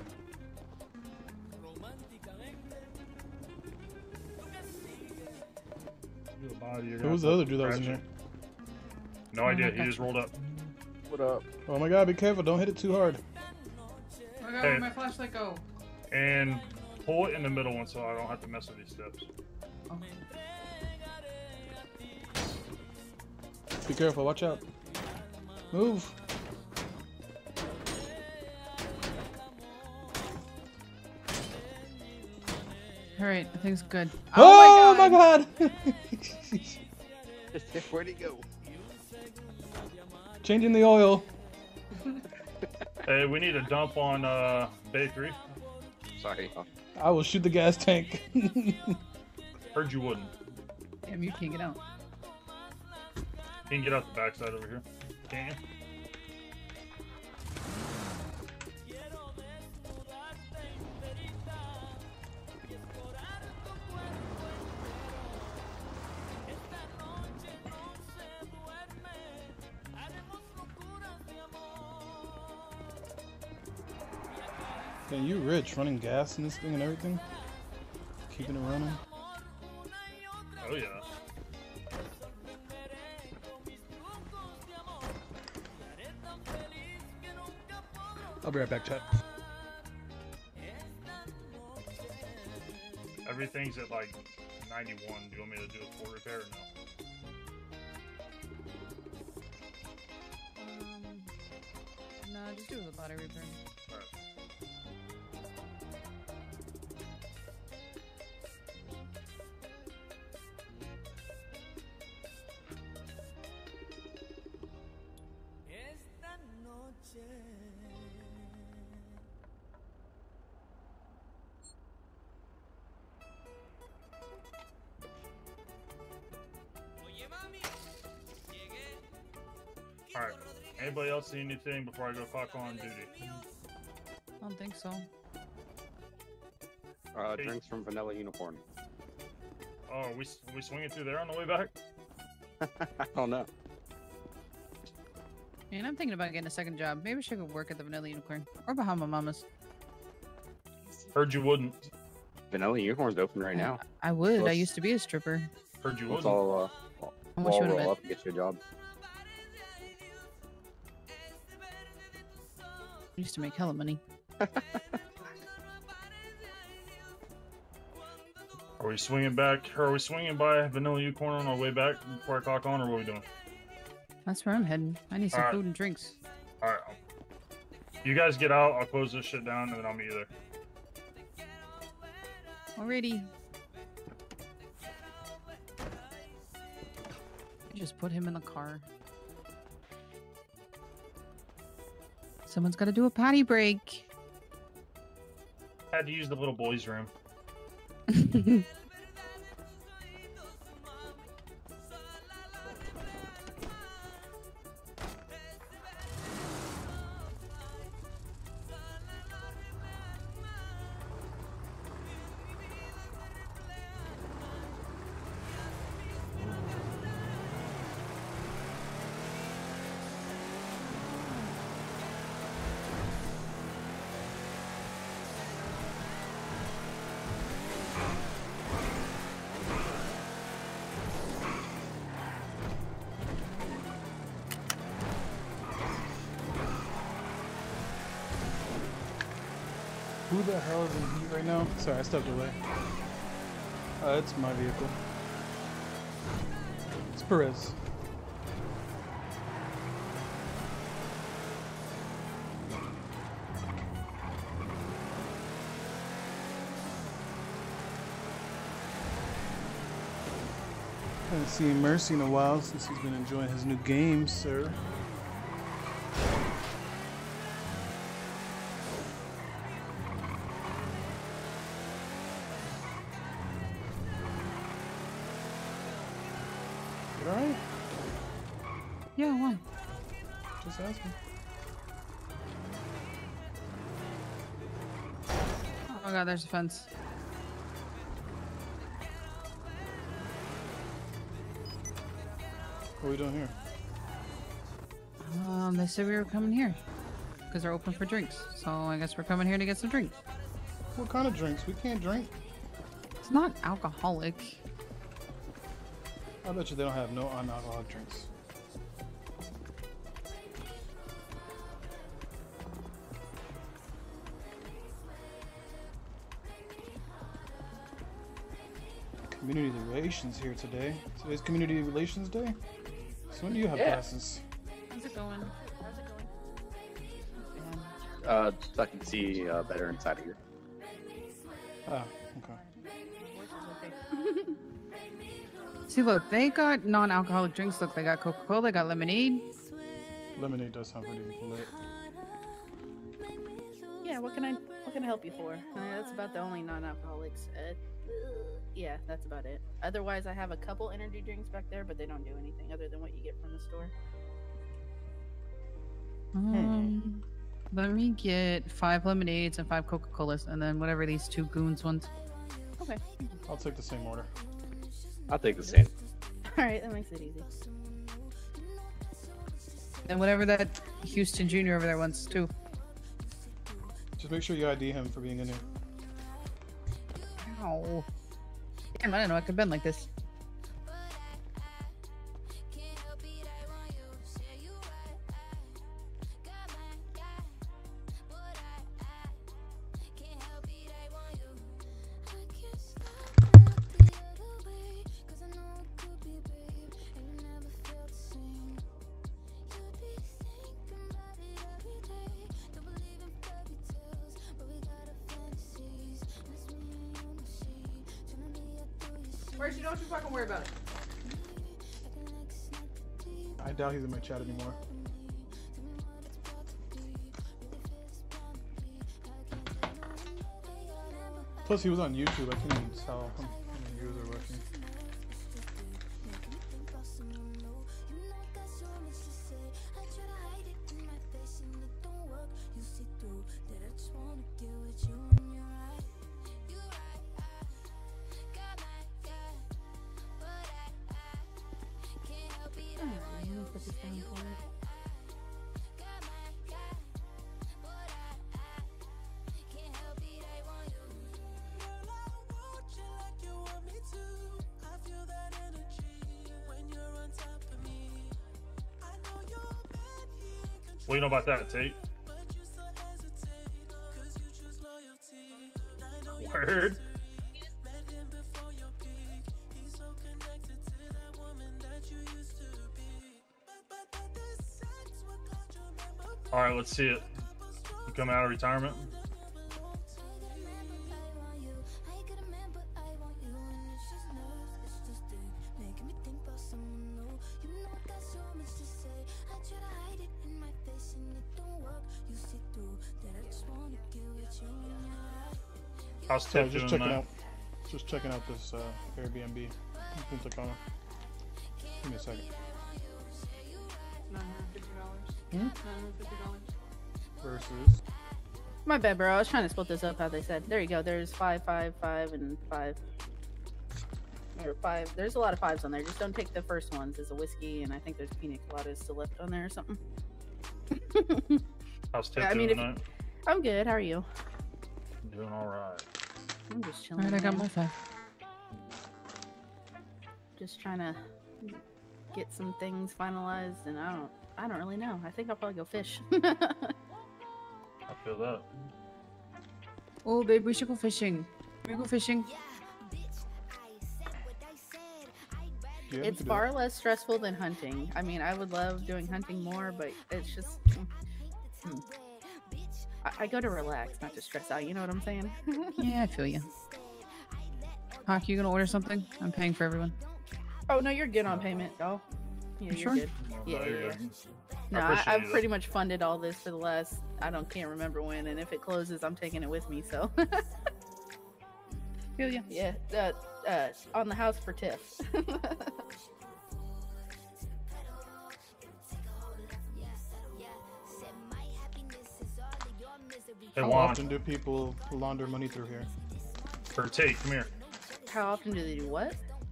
Who was the other dude that was in here? No idea. He just rolled up. What up? Oh my god, be careful. Don't hit it too hard. Oh my god, Hey. where'd my flashlight go? And pull it in the middle one so I don't have to mess with these steps. Oh. Be careful. Watch out. Move. Alright, I think it's good. Oh, my god! Where'd he go? Changing the oil. Hey, we need a dump on Bay 3. Sorry. I will shoot the gas tank. Heard you wouldn't. Damn, you can't get out. You can get out the backside over here. Can't you? Man, you rich running gas in this thing and everything? Keeping it running? Oh yeah. I'll be right back, chat. Everything's at like 91. Do you want me to do a full repair or no? No, just do a body repair. Alright. Alright. Anybody else see anything before I go clock on duty? I don't think so. Drinks from Vanilla Unicorn. Oh, are we swinging through there on the way back? I don't know. Man, I'm thinking about getting a second job. Maybe I should go work at the Vanilla Unicorn or Bahama Mamas. Heard you wouldn't. Vanilla Unicorn's open right now. I would. I Let's- used to be a stripper. Heard you Let's wouldn't. all How much you wanna roll bet? up and get you a job. I used to make hella money. Are we swinging back? Or are we swinging by Vanilla Unicorn on our way back before I clock on, or what are we doing? That's where I'm heading. I need some Alright. food and drinks. Alright. You guys get out, I'll close this shit down, and then I'll meet you there. Alrighty. I just put him in the car. Someone's got to do a potty break. Had to use the little boys' room. Who the hell is in heat right now? Sorry, I stepped away. It's my vehicle. It's Perez. Haven't seen Mercy in a while since he's been enjoying his new game, sir. You alright? Yeah, why? Just asking. Oh god, there's a fence. What are we doing here? They said we were coming here because they're open for drinks. So I guess we're coming here to get some drinks. What kind of drinks? We can't drink. It's not alcoholic. I bet you they don't have no non-alcoholic drinks. Community relations here today. Today's Community Relations Day. So when do you have classes? How's it going? So I can see better inside of here. Oh, okay. See, look, they got non-alcoholic drinks. Look, they got Coca-Cola, they got lemonade. Lemonade does sound pretty lit. Yeah, what can I gonna help you for? That's about the only non-alcoholics. Yeah, that's about it. Otherwise, I have a couple energy drinks back there, but they don't do anything other than what you get from the store. Let me get 5 lemonades and 5 Coca-Colas, and then whatever these 2 goons want. Okay. I'll take the same order. I'll take the same. All right, that makes it easy. And whatever that Houston Jr. over there wants too. Just make sure you ID him for being in here. Ow. Damn, I didn't know I could bend like this. Mercy, don't you fucking worry about it. I doubt he's in my chat anymore. Plus, he was on YouTube. I can't even tell how many viewers are watching. What do you know about that, Tate? Word. All right, let's see it. You coming out of retirement? How's So Tip just doing checking that? out. Just checking out this Airbnb in Punta Cana. Give me a second. $950. $950. Versus. My bad, bro. I was trying to split this up how they said. There you go. There's 5, 5, 5, and 5. Or 5. There's a lot of 5s on there. Just don't take the first ones. There's a whiskey, and I think there's pina coladas still left on there or something. How's Tip Yeah, I mean, doing if- tonight? I'm good. How are you? Doing all right. I'm just chilling. Alright, I got man. my 5. Just trying to get some things finalized, and I don't really know. I think I'll probably go fish. I feel that. Oh, babe, we should go fishing. Can we go fishing? Yeah, we It's can do far less stressful than hunting. I mean, I would love doing hunting more, but it's just. I go to relax, not to stress out. You know what I'm saying? Yeah, I feel you. Hawk, you gonna order something? I'm paying for everyone. Oh no, you're good on payment, though. Yeah, You you're sure? good. Well, Yeah, no, yeah, you're yeah. good. No, appreciate I've it. pretty much funded all this for the last. Can't remember when, and if it closes, I'm taking it with me. So. Feel ya. Yeah, on the house for Tiff. Hey, How Juan, often do people launder money through here? or Tate, come here. How often do they do what?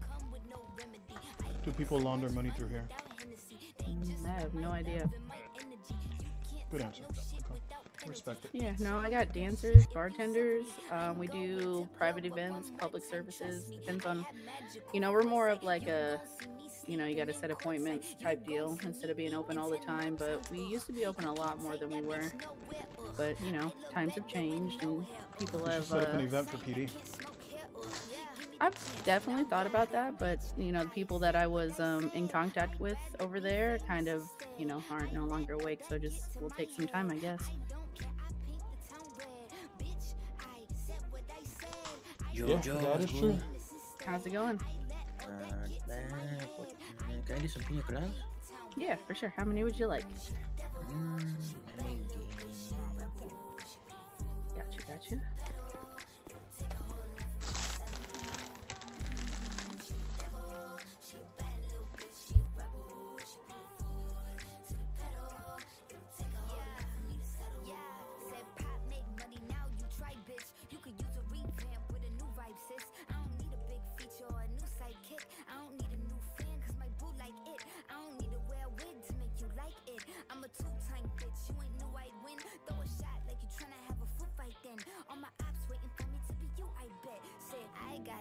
Do people launder money through here? I have no idea. Good answer. Okay. Respect it. Yeah, no, I got dancers, bartenders. We do private events, public services. Depends on, we're more of like a, you got to set appointments type deal instead of being open all the time. But we used to be open a lot more than we were. But, times have changed and people We should have. set up an event for PD. I've definitely thought about that, but the people that I was in contact with over there kind of, aren't no longer awake. So just will take some time, I guess. Yeah, that is true. How's it going? Can I get some pina coladas? Yeah, for sure. How many would you like? Gotcha.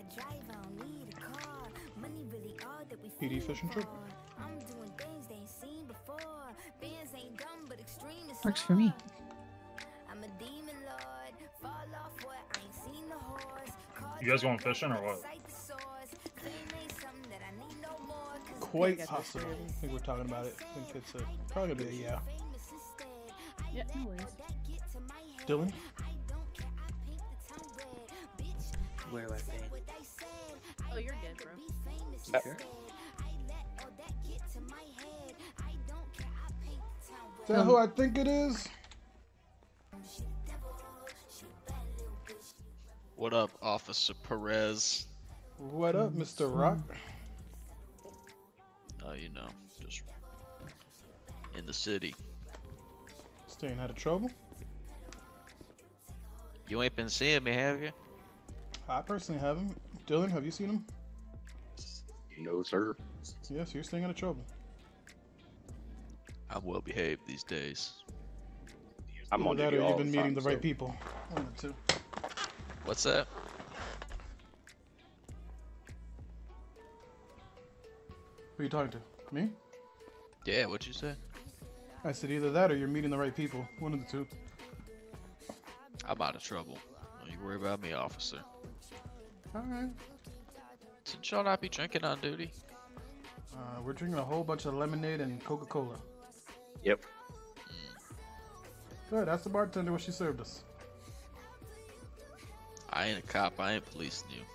PD fishing trip. Works for me. You guys going fishing or what? Quite possible. I think we're talking about it. I think it's probably gonna be a yeah. Yeah, no worries. Dylan? Where do I pay? Oh, you're good, bro. You sure? Is that who I think it is? What up, Officer Perez? What up, Mr. Rock? You know, just in the city. Staying out of trouble? You ain't been seeing me, have you? I personally haven't. Dylan, have you seen him? No, sir. Yes, you're staying out of trouble. I'm well behaved these days. I'm Either on that duty or all you've been the meeting time, the right so- people. One of the two. What's that? Who are you talking to? Me? Yeah, what'd you say? I said either that or you're meeting the right people. One of the two. I'm out of trouble. Don't you worry about me, officer. Alright. Should y'all not be drinking on duty? We're drinking a whole bunch of lemonade and Coca-Cola. Yep. Good, that's the bartender what she served us. I ain't a cop. I ain't policing you.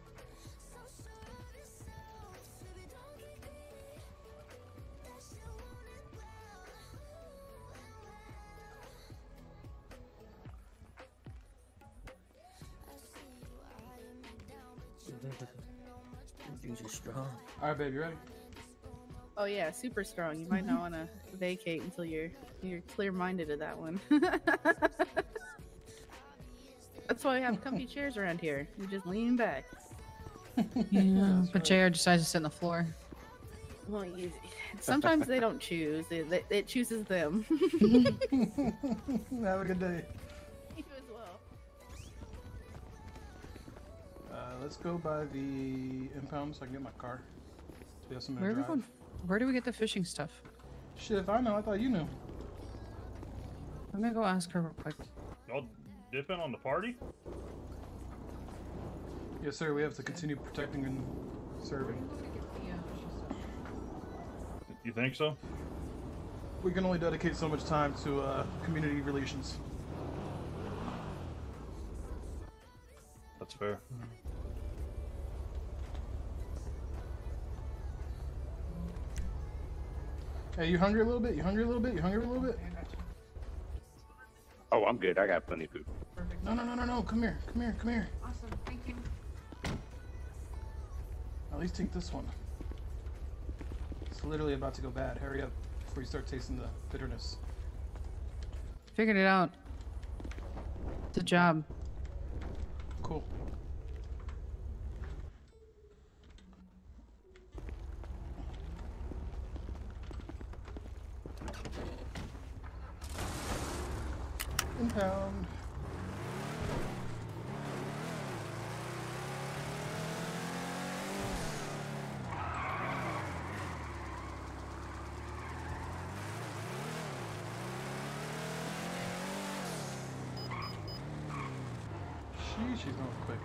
Things are strong. Alright, babe, you ready? Oh yeah, super strong. You might not want to vacate until you're clear-minded of that one. That's why we have comfy chairs around here. You just lean back. Yeah, but JR decides to sit on the floor. Well, sometimes they don't choose. It chooses them. Have a good day. You as well. Let's go by the impound so I can get my car. We have somewhere Where to are we drive. going? Where do we get the fishing stuff? Shit, if I know, I thought you knew. I'm gonna go ask her real quick. Y'all dipping on the party? Yes, sir, we have to continue protecting and serving. You think so? We can only dedicate so much time to community relations. That's fair. Hey, you hungry a little bit? You hungry a little bit? You hungry a little bit? Oh, I'm good. I got plenty of food. No, no, no, no, no. Come here. Come here. Come here. Awesome, thank you. At least take this one. It's literally about to go bad. Hurry up before you start tasting the bitterness. Figured it out. It's a job. Cool. Impound. She's going quick.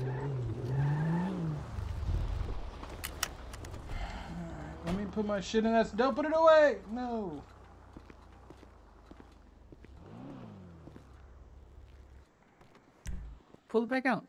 Let me put my shit in that. Don't put it away! No! Pull it back out.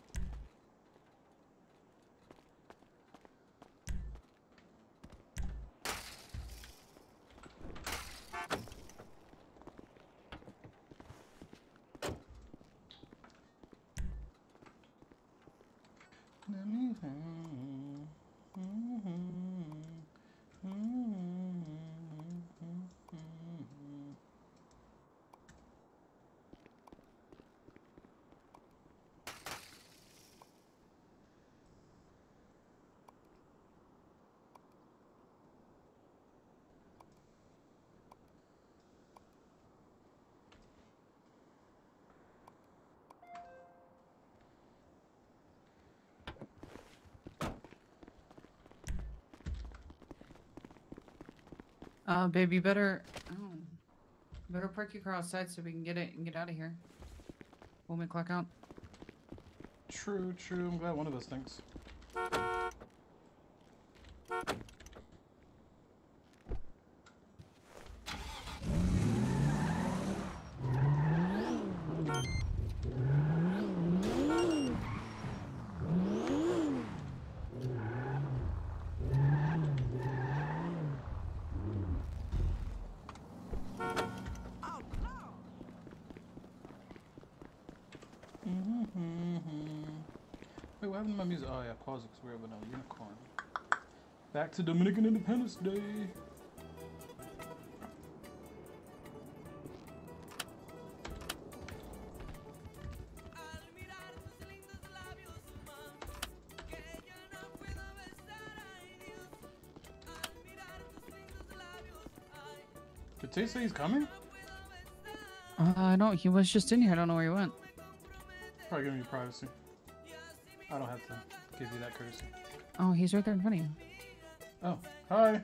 Baby, better park your car outside so we can get it and get out of here. When we clock out. True, true. I'm glad one of us thinks. Wait, what happened to my music? Oh yeah, pause it because we're having a unicorn. Back to Dominican Independence Day. Did Tay say he's coming? I don't. He was just in here. I don't know where he went. Probably giving you privacy. I don't have to give you that courtesy. Oh, he's right there in front of you. Oh, hi.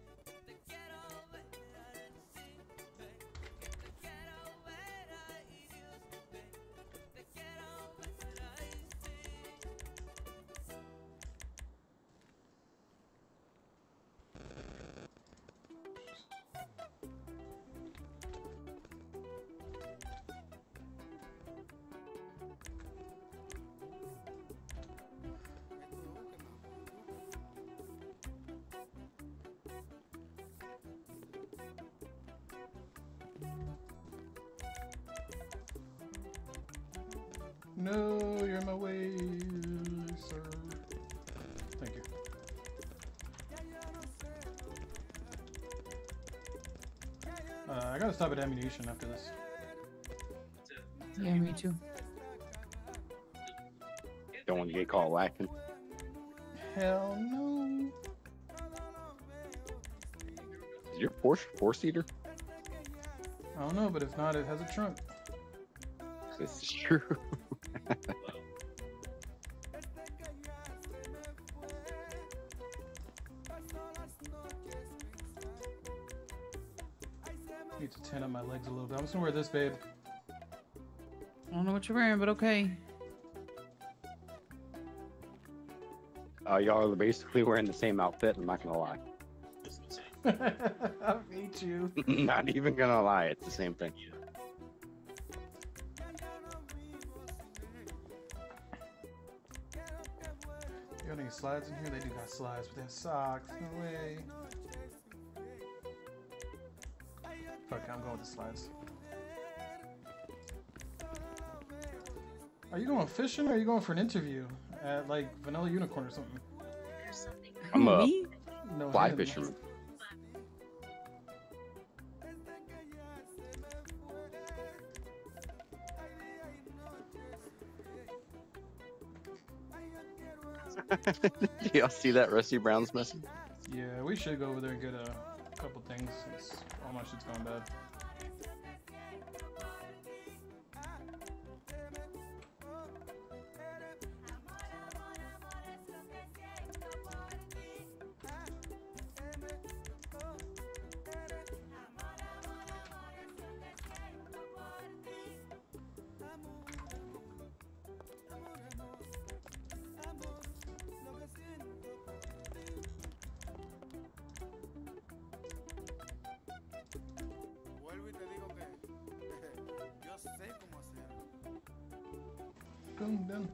No, you're in my way, sir. Thank you. I gotta stop at ammunition after this. Yeah, me too. Don't want to get caught lacking. Hell no. Is your Porsche four-seater? I don't know, but if not, it has a trunk. This is true. Need to tan up my legs a little bit. I'm just gonna wear this, babe. I don't know what you're wearing, but okay. Y'all are basically wearing the same outfit. I'm not gonna lie. I hate you. Not even gonna lie. It's the same thing. You got any slides in here? They do got slides, but they have socks. No way. Fuck, I'm going with the slides. Are you going fishing or are you going for an interview at like Vanilla Unicorn or something? I'm a Me? No, fly him. fisherman. Do y'all see that Rusty Brown's message? Yeah, we should go over there and get a couple things. Since all my shit's gone bad. Boom, done.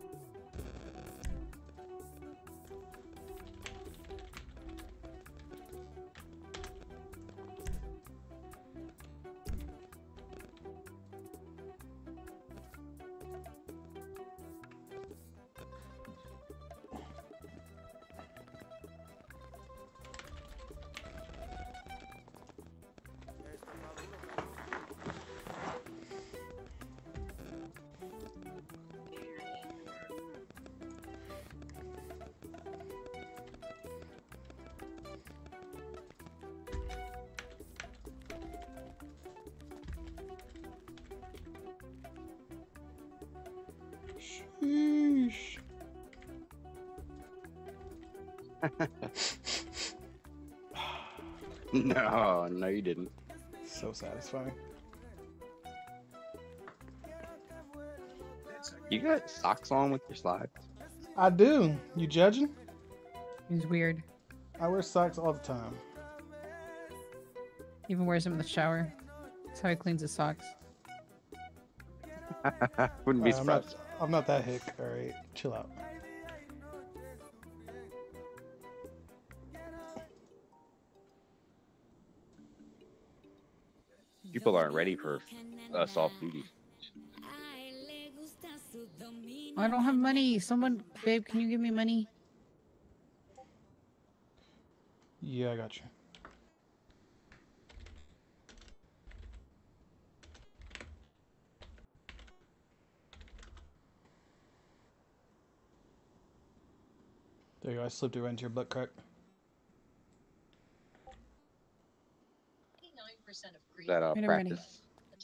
Sheesh. No, you didn't. So satisfying. You got socks on with your slides? I do. You judging? He's weird. I wear socks all the time. He even wears them in the shower. That's how he cleans his socks. Wouldn't be I'm not, surprised. I'm not that hick. All right, chill out. People aren't ready for off duty. I don't have money. Someone, babe, can you give me money? Yeah, I got you. There you go. I slipped it right into your butt crack. Is that Wait, I'm ready. practice?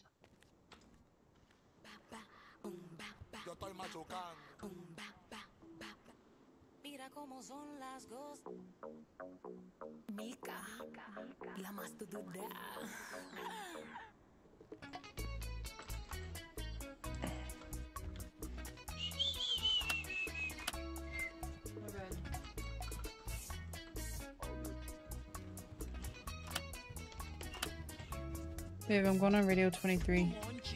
Mira cómo son las cosas. Mica, la más dura. Babe, I'm going on Radio 23.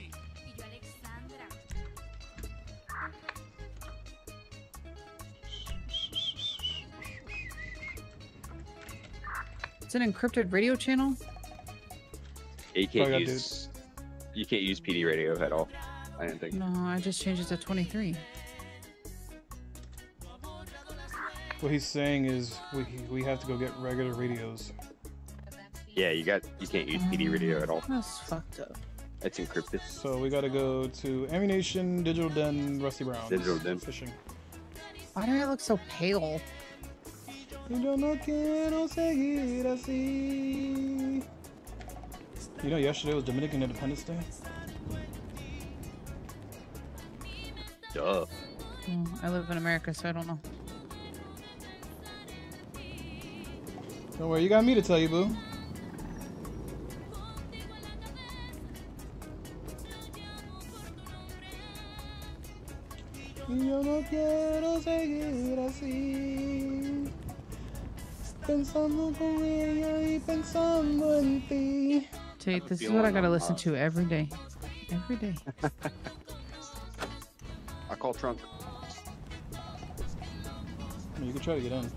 It's an encrypted radio channel? You Sorry, can't dude. use PD radio at all. I didn't think. No, I just changed it to 23. What he's saying is we have to go get regular radios. Yeah, you can't use PD radio at all. That's fucked up. It's encrypted. So we gotta go to Ammunition, Digital Den, Rusty Brown. Digital Den. Fishing. Why do I look so pale? Yo no quiero seguir así. You know, yesterday was Dominican Independence Day. Duh. Oh, I live in America, so I don't know. Don't worry, you got me to tell you, boo. Yo no quiero seguir así, pensando con ella y pensando en ti. Tate, this is what I gotta listen to every day. Every day. I call trunk. You can try to get in.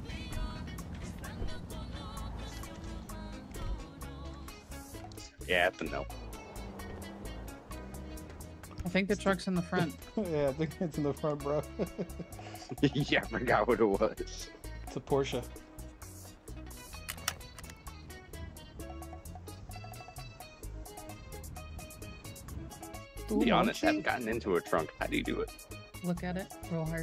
Yeah, that's a no. I think the truck's in the front. Yeah, I think it's in the front, bro. Yeah, I forgot what it was. It's a Porsche. To be honest, I haven't gotten into a trunk. How do you do it? Look at it real hard.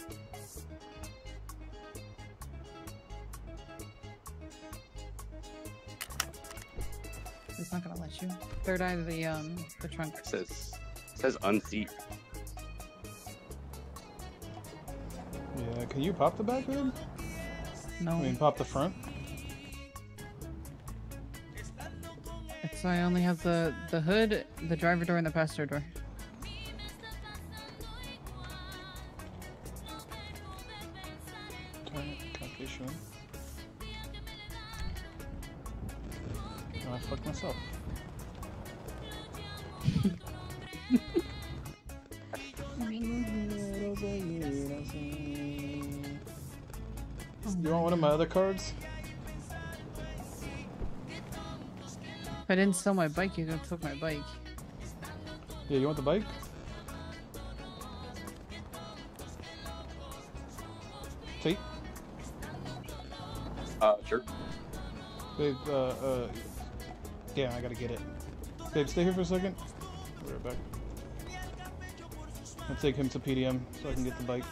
It's not gonna let you. Third eye of the trunk. It says unseat. Yeah, can you pop the back hood? No. I mean, pop the front? It's I only have the hood, the driver door, and the passenger door. Okay, sure. Oh, I fucked myself. You want one of my other cards? If I didn't sell my bike, you could have took my bike. Yeah, you want the bike? Tate? Sure. Babe, yeah, I gotta get it. Babe, stay here for a second. I'll be right back. I'll take him to PDM so I can get the bike.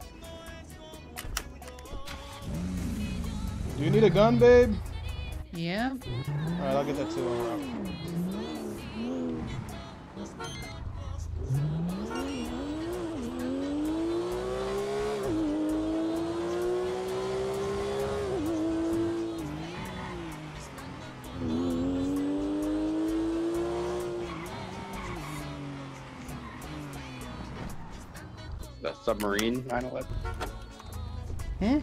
Do you need a gun, babe? Yeah. Alright, I'll get that too. While we're out. The submarine 911. Hmm?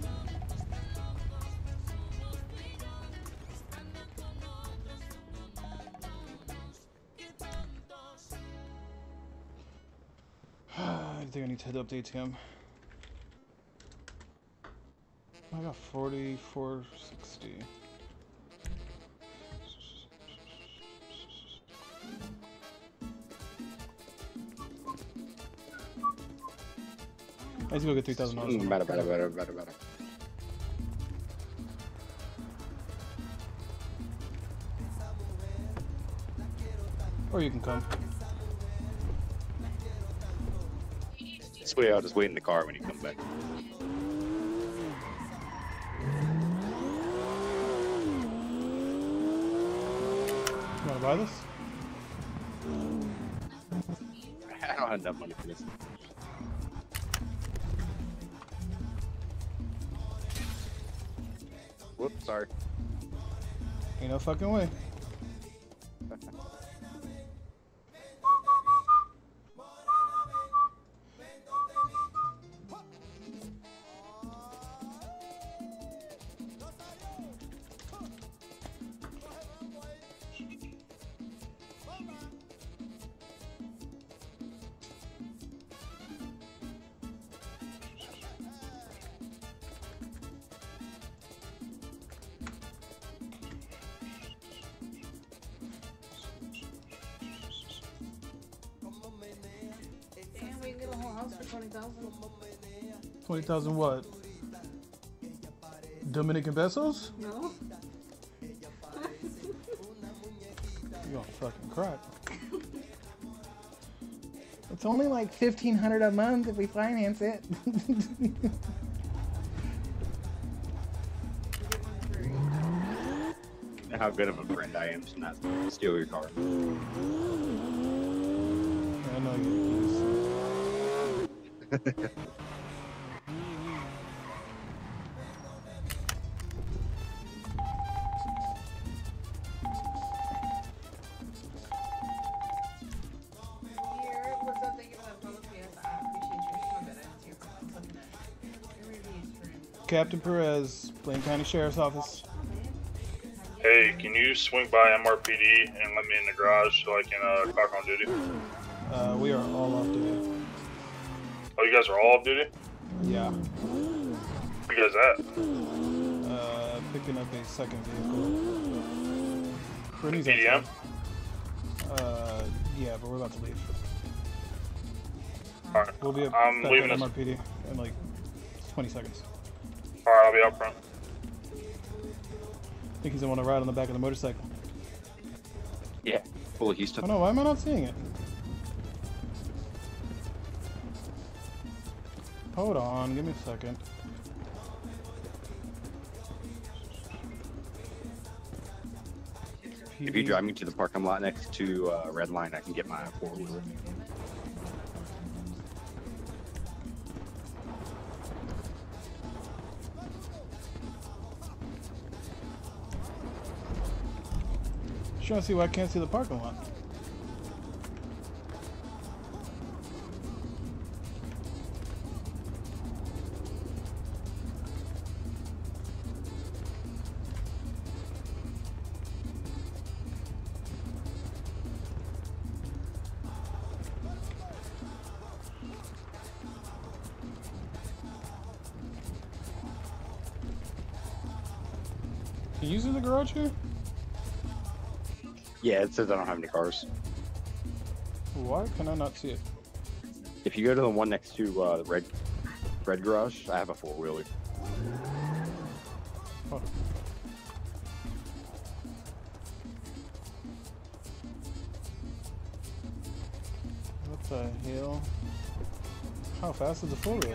I think I need to head up to ATM. I got 4460. I need to go get $3,000. Better. Or you can come. Sweet, I'll just wait in the car when you come back. You wanna buy this? I don't have enough money for this. Whoops, sorry. Ain't no fucking way. Damn, we can get a whole house for 20,000. 20,000 what? Dominican pesos? No. You gonna fucking cry. It's only like $1,500 a month if we finance it. How good of a friend I am to not steal your car. I know you. Here, what's up? Thank you for that follow. Yes, I appreciate you. My bad, I didn't see your phone. I'm looking at your review stream. Captain Perez, Blaine County Sheriff's Office. Hey, can you swing by MRPD and let me in the garage so I can clock on duty? We are all off duty. Oh, you guys are all off duty? Yeah. Where you guys at? Picking up a second vehicle. Brittany's PDM? outside. Yeah, but we're about to leave. Alright. We'll be I'm back leaving at this. MRPD in like 20 seconds. Alright, I'll be out front. I think he's gonna want to ride on the back of the motorcycle. Yeah, full of Houston. Oh no, why am I not seeing it? Hold on, give me a second. If you drive me to the parking lot next to Red Line, I can get my four-wheeler. Just trying to see why I can't see the parking lot. Can you use the garage here? Yeah, it says I don't have any cars. Why can I not see it? If you go to the one next to the red garage, I have a 4-wheeler. Hold on. What the hell? How fast is the 4-wheeler?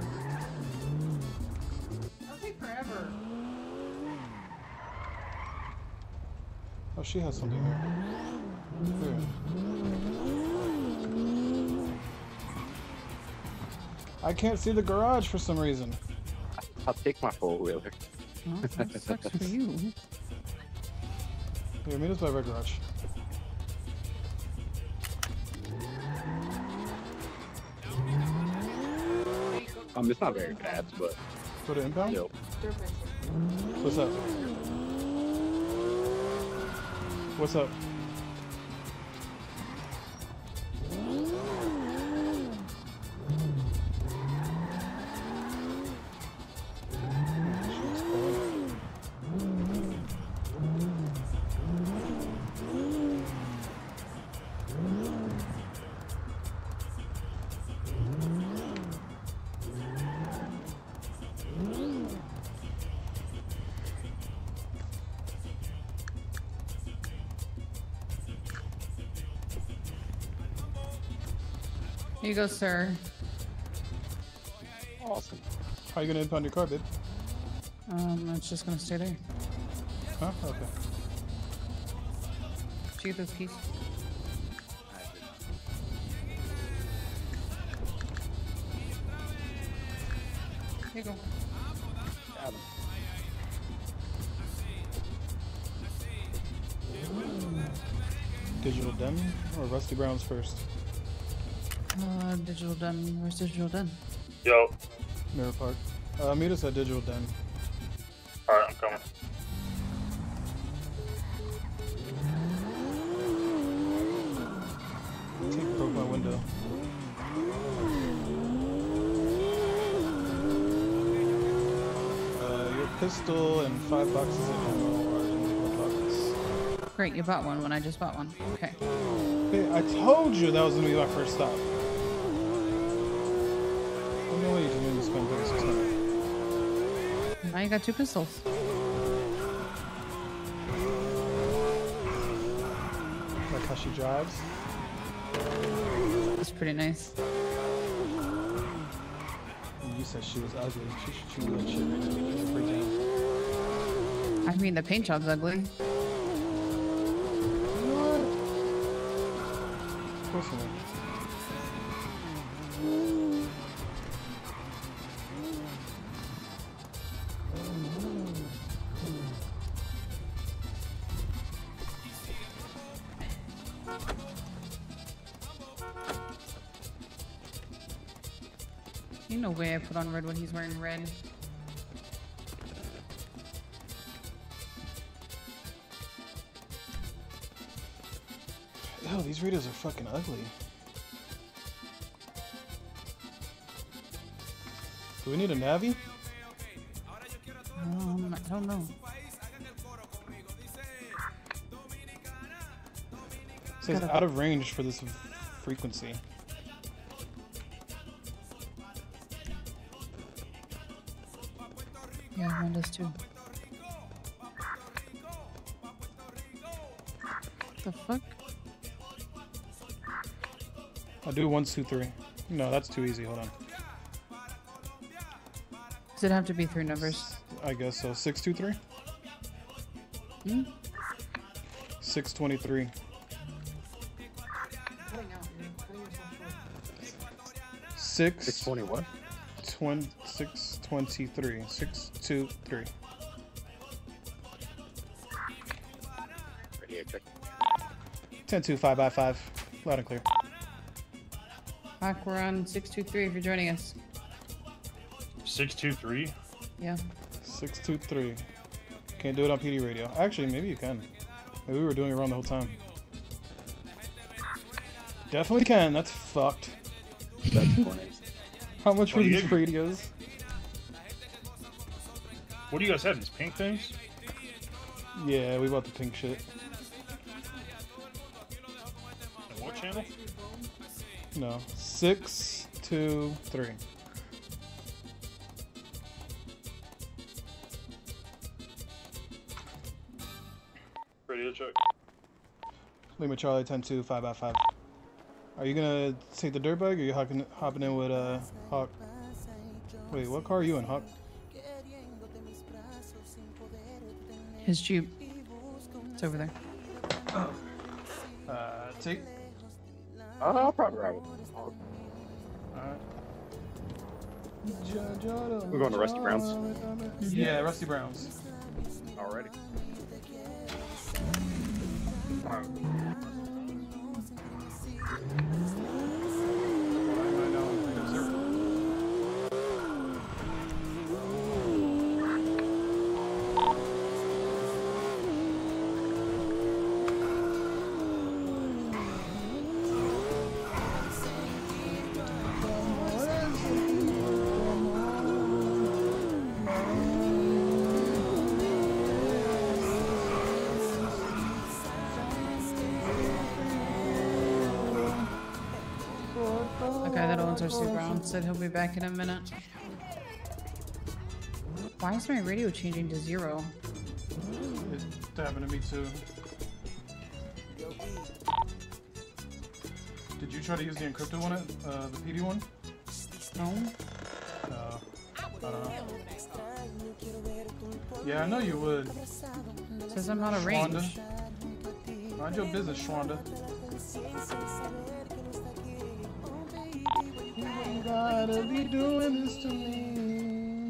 That'll take forever. Oh, she has something here. Here. I can't see the garage for some reason. I'll take my 4-wheeler. Well, that sucks for you. Here, meet us by red garage. It's not very fast, but Go to impound? still. What's up? What's up? Here you go, sir. Awesome. How you gonna impound your car, babe? It's just gonna stay there. Huh? Okay. Did you get those keys? Here you go. Got him. Digital Den or Rusty Brown's first? Digital Den. Where's Digital Den? Yo. Mirror Park. Meet us at Digital Den. Alright, I'm coming. Take broke my window. Your pistol and 5 boxes of ammo are in the box. Great, you bought one when I just bought one. Okay. Hey, I told you that was gonna be my first stop. What do you doing to spend 3600? Now you got 2 pistols. Like how she drives. That's pretty nice. You said she was ugly. She should shoot you that shit right now. Freak out. I mean, the paint job's ugly. What? Of course not. Ain't no way I put on red when he's wearing red. Ew, these radios are fucking ugly. Do we need a Navi? I don't know. It says out of range for this frequency. Yeah, mine does too. The fuck? I'll do 1, 2, 3. No, that's too easy. Hold on. Does it have to be 3 numbers? I guess so. 6, 2, 3. 623. 620 what? 623. 623. Radio check. 10-2, 5x5. Loud and clear. Hawk, we're on 623 if you're joining us. 623? Yeah. 623. Can't do it on PD radio. Actually, maybe you can. Maybe we were doing it wrong the whole time. Definitely can. That's fucked. That's funny. How much were What do you these get? radios? What do you guys have? These pink things? Yeah, we bought the pink shit. And what channel? No, 6, 2, 3. Radio check. Lima Charlie 10-2, 5x5. Are you gonna take the dirt bike or are you hopping in with Hawk? Wait, what car are you in, Hawk? His Jeep. It's over there. Take. I'll probably ride with Alright. We're going to Rusty Brown's? Yeah, Rusty Brown's. Already. The guy that owns Rusty Brown said he'll be back in a minute. Why is my radio changing to 0? It happened to me too. Did you try to use the encrypted one, the PD one? No. I don't know. Yeah, I know you would. Says I'm not a range. Shwanda. Mind your business, Shwanda. You gotta be doing this to me.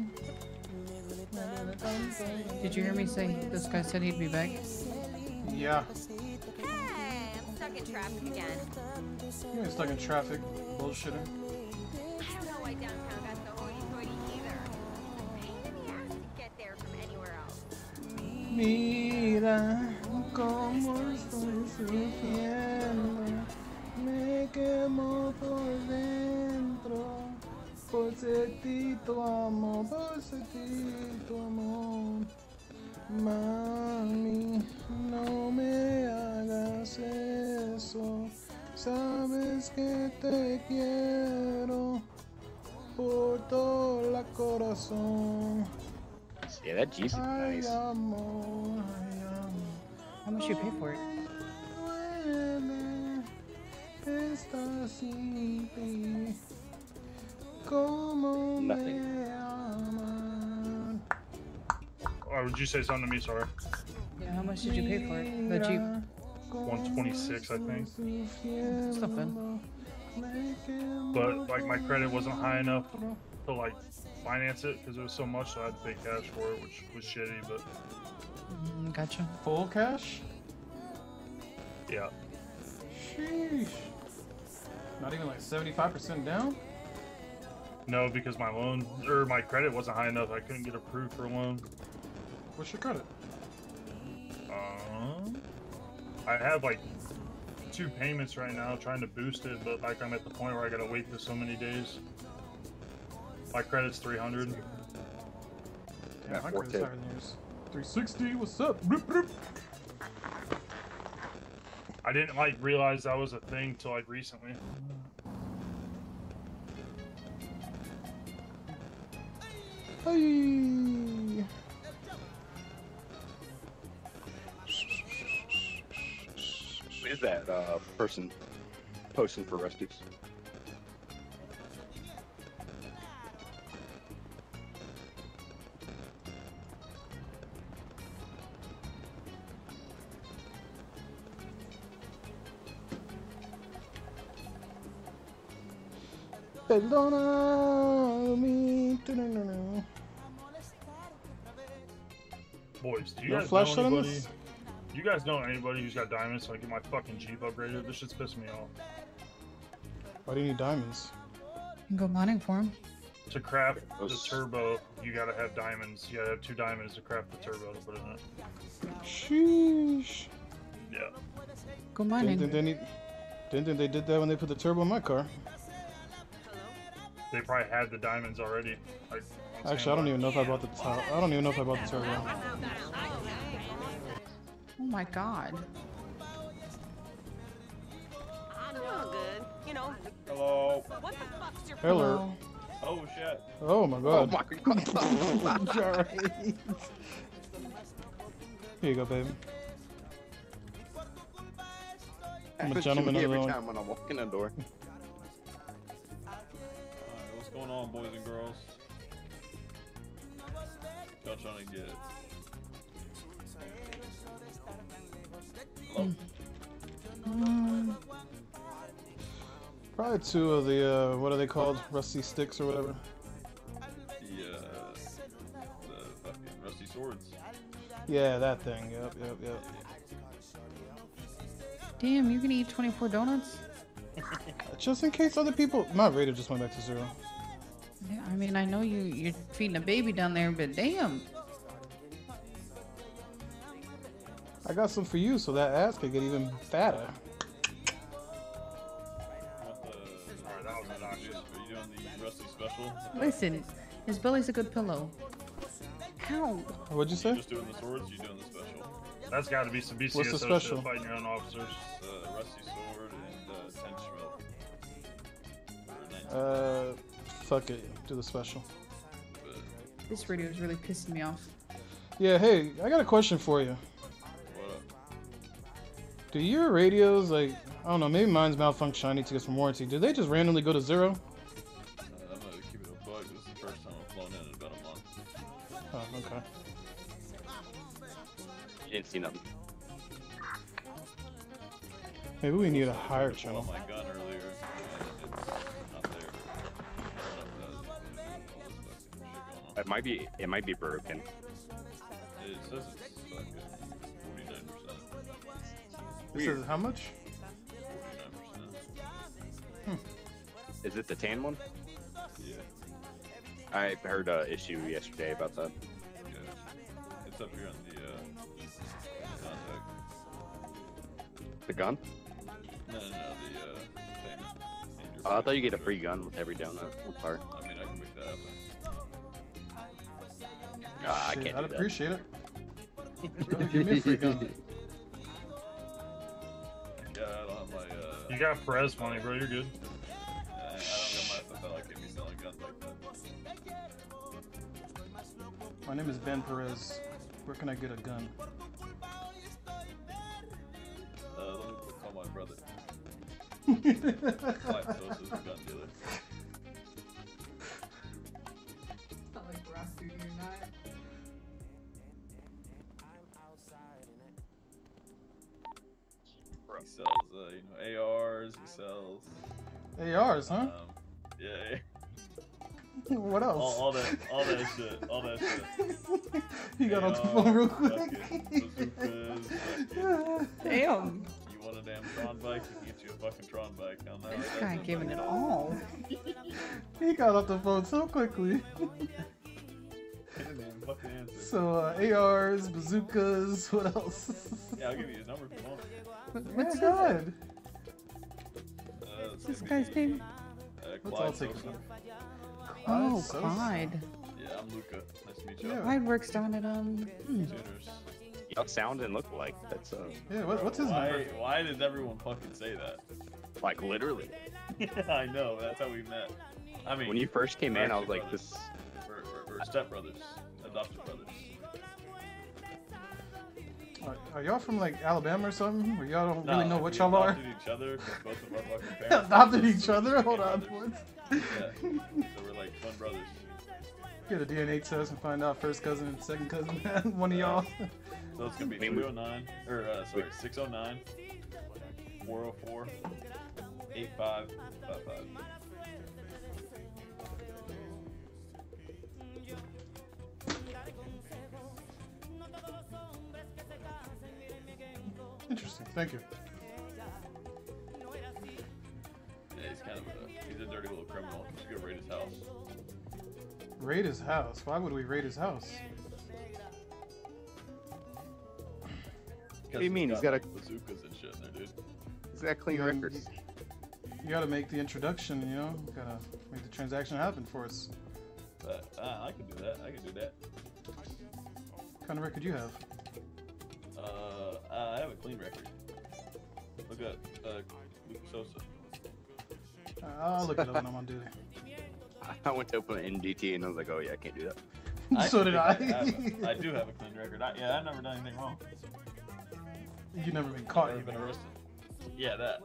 Did you hear me say this guy said he'd be back? Yeah. Hey, I'm stuck in traffic again. You ain't stuck in traffic, bullshitter. I don't know why downtown got so hoity-toity either. Pain in the ass to get there from anywhere else. Mira cómo estoy sufriendo, me quemo por dentro, por ser ti tu amor, por ser ti tu amor. Mami, no me hagas eso, sabes que te quiero por todo el corazón. Yeah, that Jeep's nice. How much you pay for it? Nothing. Or would you say something to me? Sorry. Yeah, how much did you pay for it? The Jeep. 126, I think. It's not bad. But like my credit wasn't high enough to like finance it because it was so much, so I had to pay cash for it, which was shitty. But Gotcha. Full cash? yeah, Sheesh. Not even like 75% down? no, because my loan or my credit wasn't high enough. I couldn't get approved for a loan. What's your credit? I have like 2 payments right now, trying to boost it, but like I'm at the point where I gotta wait for so many days. My credit's 300. Yeah, my 4K. credit's higher than yours. 360, what's up? Bloop, bloop. I didn't like realize that was a thing till like recently. Hey. Who is that person posting for Rusty's? Perdóname. Boys, do you No guys flash know on anybody? this? You guys know anybody who's got diamonds so I get my fucking Jeep upgraded? This shit's pissing me off. Why do you need diamonds? You can go mining for him. To craft the Those- turbo, you gotta have diamonds. You gotta have 2 diamonds to craft the turbo to put in it. Sheesh. Yeah. Go Didn't mining. think they did that when they put the turbo in my car. They probably had the diamonds already. Like, on Actually, I don't standby. even know if I bought the top. I don't even know if I bought the turbo. Oh my god. I'm doing good. You know, Hello. what the fuck's your Hello. Oh shit. Oh my god. my god. Alright. Here you go, baby. I'm a gentleman of the every law. time when I'm walking the door. Alright, what's going on, boys and girls? Y'all trying to get? Hello? Probably two of the, what are they called? Rusty sticks or whatever. The fucking rusty swords. Yeah, that thing. Yep, yep, yep. Damn, you're gonna eat 24 donuts? Just in case other people. My rating just went back to 0. Yeah, I mean, I know you're feeding a baby down there, but damn. I got some for you so that ass could get even fatter. What the? Alright, that was obnoxious. Are you doing the rusty special? Listen, his belly's a good pillow. Ow. What'd you say? Just doing the swords. You doing the special? That's got to be some What's the BCSO special? shit, fighting your own officers. Rusty sword and 10 shrill. Fuck it. Do the special. This radio is really pissing me off. Yeah, hey, I got a question for you. What up? Do your radios, like, I don't know, maybe mine's malfunctioned, I need to get some warranty. Do they just randomly go to 0? I'm gonna keep it a bug. This is the first time I've flown in about a month. Oh, okay. You didn't see nothing. Maybe we need a higher channel. I pulled out my gun earlier, and it's not there. It might be broken. It says it's fucking 49%. This is how much? 49%. Is it the tan one? Yeah. I heard an issue yesterday about that. Yeah. It's up here on the contact. The gun? No, the payment. Oh, I thought you get a free gun with every donut. Part. I mean, I can make that happen. I Shit, can't I'd do that. appreciate it. Give me a free gun. Yeah, I don't have my, You got Perez money, bro. You're good. I don't got my FFL. I can't be selling guns like that. My name is Ben Perez. Where can I get a gun? Let me call my brother. Clyde Sosa's a gun dealer. He sells, ARs. He sells ARs, huh? Yeah. What else? All that shit. He got off the phone real quick. Damn. You want a damn Tron bike? We can get you a fucking Tron bike. Hell no. This guy giving it all. He got off the phone so quickly. Fucking answer. So, ARs, bazookas, what else? Yeah, I'll give you his number if you want. What's yeah, good? What's this guy's name? Clyde take Sosa. Oh, Sosa. Clyde. Yeah, I'm Luca. Nice to meet you. Yeah. Clyde works down at Tuners. Y'all sound and look alike. That's Yeah, what's his number? Why does everyone fucking say that? like literally. I know. That's how we met. I mean, When you first came in, I was like, brothers. this. We're stepbrothers, adopted brothers. Are y'all from like Alabama or something? Where y'all don't No, really know what we y'all are? adopted each other 'cause both of our fucking parents Adopted each other? Hold on. What? Yeah. So we're like twin brothers. Get a DNA test and find out first cousin and second cousin. One of y'all. So it's gonna be 309, or sorry, 609, 404, 8555. Interesting. Thank you. Yeah, he's kind of he's a dirty little criminal. You should go raid his house. Raid his house? Why would we raid his house? What do you mean? He's got a bazookas and shit in there, dude. He's got clean records. You gotta make the introduction, you know? Gotta make the transaction happen for us. But I can do that. I can do that. What kind of record you have? I clean record. Look at Luke Sosa. I'll look it up when I'm on duty. I went to open an NDT and I was like, oh yeah, I can't do that. So did I. I do have a clean record. I've never done anything wrong. You've never been caught. Never been arrested. Yeah, that.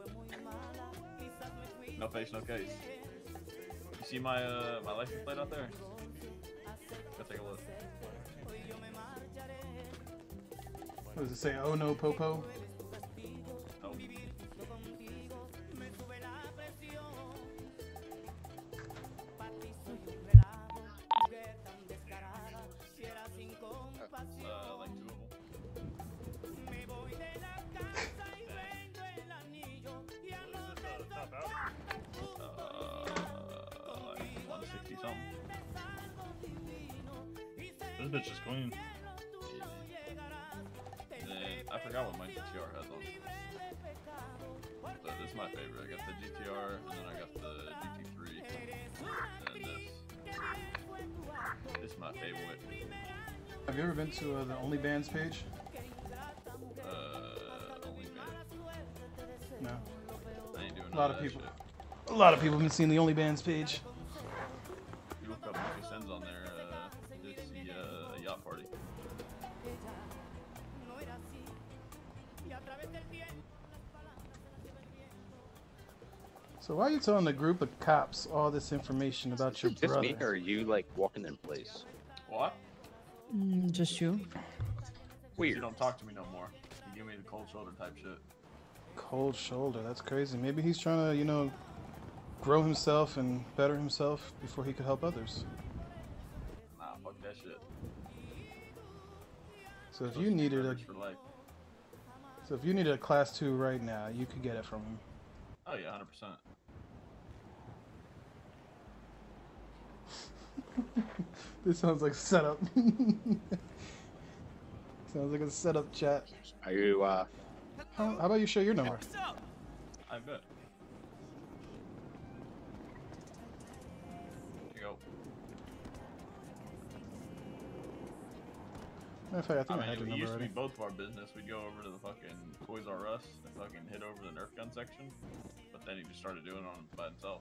No face, no case. You see my my license plate out there? Go take a look. What does it say? Oh no, Popo. Oh. Like 2 of them. Like 160 something. This bitch is clean. And then I forgot what my GTR has on. But this is my favorite. I got the GTR, and then I got the GT3, and then this. This is my favorite. Have you ever been to the OnlyBans page? OnlyFans. No. I ain't doing A lot none of people. that A lot of people have been seeing the OnlyBans page. shit. You look up Lucky Sends on there. It's the yacht party. So why are you telling the group of cops all this information about your Is it just me, brother? or are you like walking in place? What? Just you. You don't talk to me no more. You give me the cold shoulder type shit. Cold shoulder. That's crazy. Maybe he's trying to, grow himself and better himself before he could help others. Nah, fuck that shit. So if you needed a, For life. so if you needed a class 2 right now, you could get it from him. Oh yeah, 100%. This sounds like a setup. Sounds like a setup chat. Are you How about you share your number? I bet. Here you go. Matter of fact, I think I had it your number used to be already. both of our business. We'd go over to the fucking Toys R Us and fucking hit over the Nerf gun section. But then he just started doing it on by himself.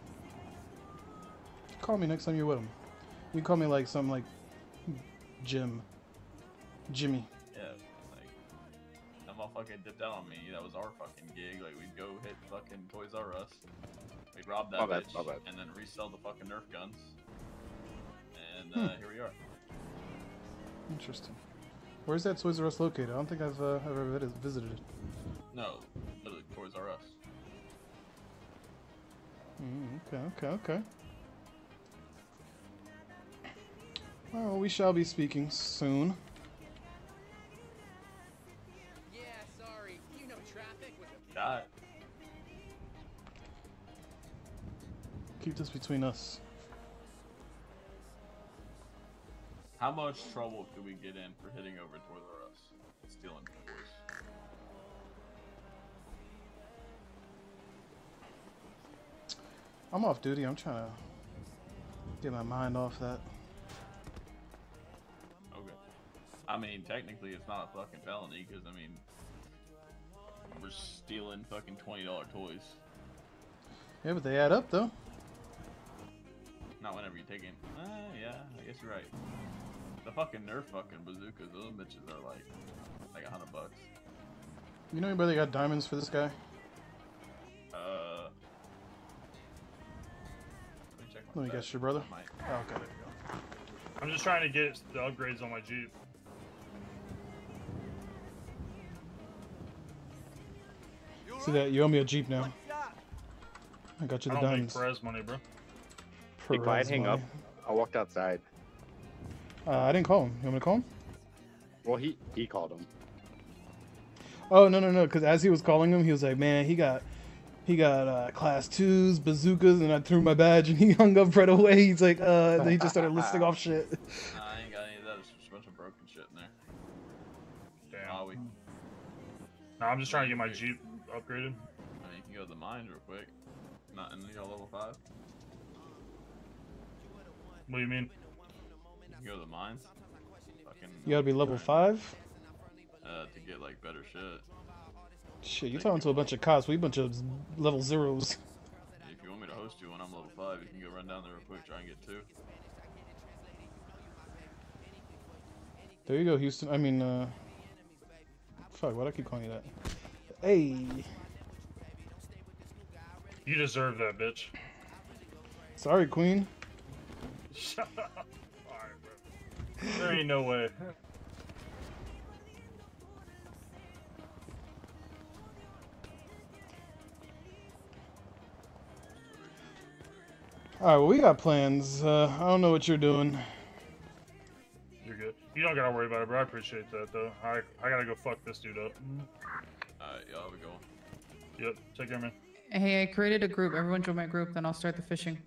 Call me next time you're with him. You call me like some like Jimmy. Yeah, like that motherfucker dipped out on me. That was our fucking gig. Like we'd go hit fucking Toys R Us. We'd rob that My bad, bitch my bad. and then resell the fucking Nerf guns. And here we are. Interesting. Where's that Toys R Us located? I don't think I've ever visited it. No, literally Toys R Us. Okay. Well, we shall be speaking soon. Yeah, sorry. You know traffic with a God. Keep this between us. How much trouble could we get in for hitting over Toys R Us and stealing toys? I'm off duty. I'm trying to get my mind off that. Okay. I mean, technically, it's not a fucking felony because I mean, we're stealing fucking $20 toys. Yeah, but they add up though. Not whenever you take it. Yeah, I guess you're right. The fucking Nerf fucking bazookas, those bitches are like $100. You know anybody that got diamonds for this guy? Let me check my Let me stats. guess, your brother? I might. Oh, okay. I'm just trying to get the upgrades on my Jeep. See that? You owe me a Jeep now. I got you the I don't diamonds. make Perez money, bro. Be quiet, Perez hang up. money. I walked outside. I didn't call him. You want me to call him? Well, he called him. Oh no! Because as he was calling him, he was like, "Man, he got class 2s, bazookas," and I threw my badge, and he hung up right away. He's like, then he just started listing off shit. Nah, I ain't got any of that. There's just a bunch of broken shit in there. Damn. No, I'm just trying to get my Jeep upgraded. I mean, you can go to the mines real quick. Not in your level 5. What do you mean? You can go to the mines. Fucking. You gotta be level 5. to get like better shit. Shit, you talking to a bunch of cops? We a bunch of level zeros. If you want me to host you when I'm level 5, you can go run down there real quick, try and get 2. There you go, Houston. I mean, fuck, why'd I keep calling you that? Hey. You deserve that, bitch. Sorry, Queen. Shut up. Alright, bro. There ain't no way. Alright, well, we got plans. I don't know what you're doing. You're good. You don't gotta worry about it, bro. I appreciate that, though. I gotta go fuck this dude up. Alright, y'all, we going. Yep, take care, man. Hey, I created a group. Everyone join my group, then I'll start the fishing.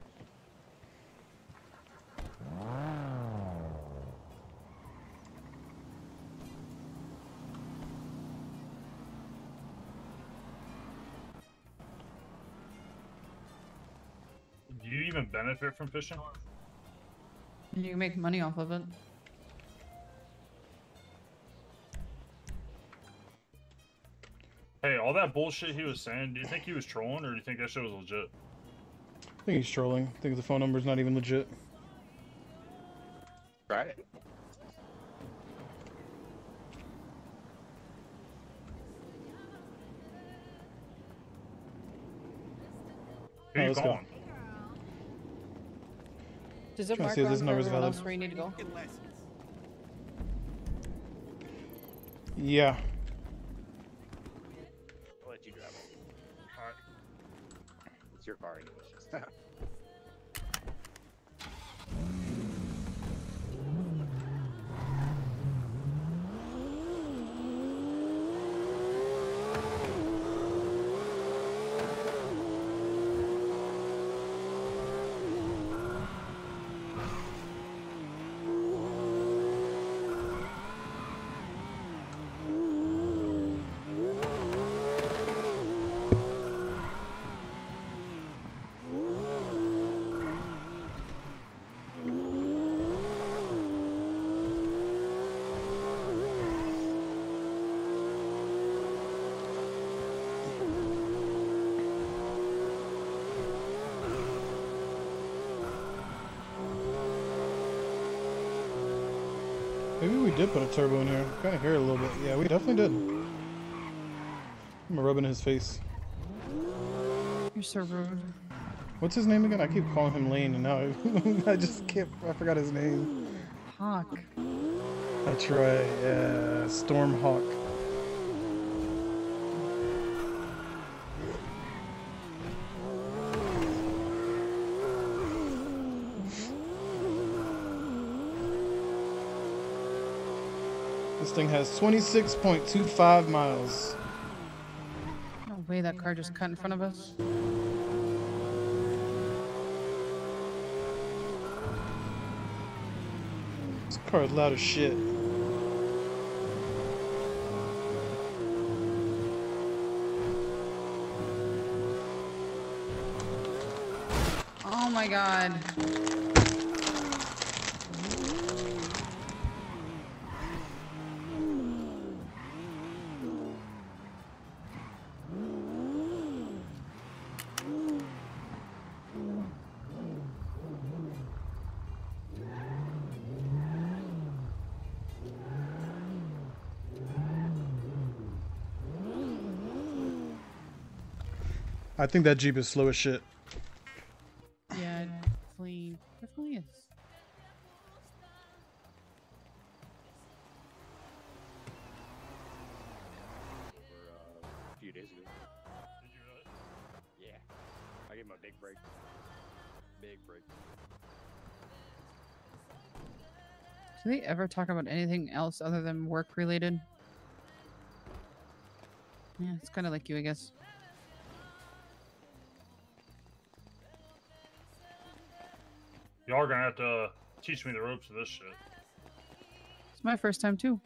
Do you even benefit from fishing? You can make money off of it. Hey, all that bullshit he was saying, do you think he was trolling, or do you think that shit was legit? I think he's trolling. I think the phone number's not even legit. Try it. Who you let's go. calling? Does it Trying to mark see if this around for number's everyone valid. else where you need to go? Yeah. I'll let you drive it. Alright. It's your car anyways. Maybe we did put a turbo in here. Kind of hear it a little bit. Yeah, we definitely did. I'm gonna rub it in his face. You're so rude. What's his name again? I keep calling him Lane, and now I just can't. I forgot his name. Hawk. That's right. Yeah, Stormhawk. This thing has 26.25 miles. No way that car just cut in front of us. This car is loud as shit. Oh my god. I think that Jeep is slow as shit. Yeah, definitely is. A few days ago. Did you really? Yeah. I gave him a big break. Big break. Do they ever talk about anything else other than work related? Yeah, it's kind of like you, I guess. Y'all are gonna have to teach me the ropes of this shit. It's my first time too.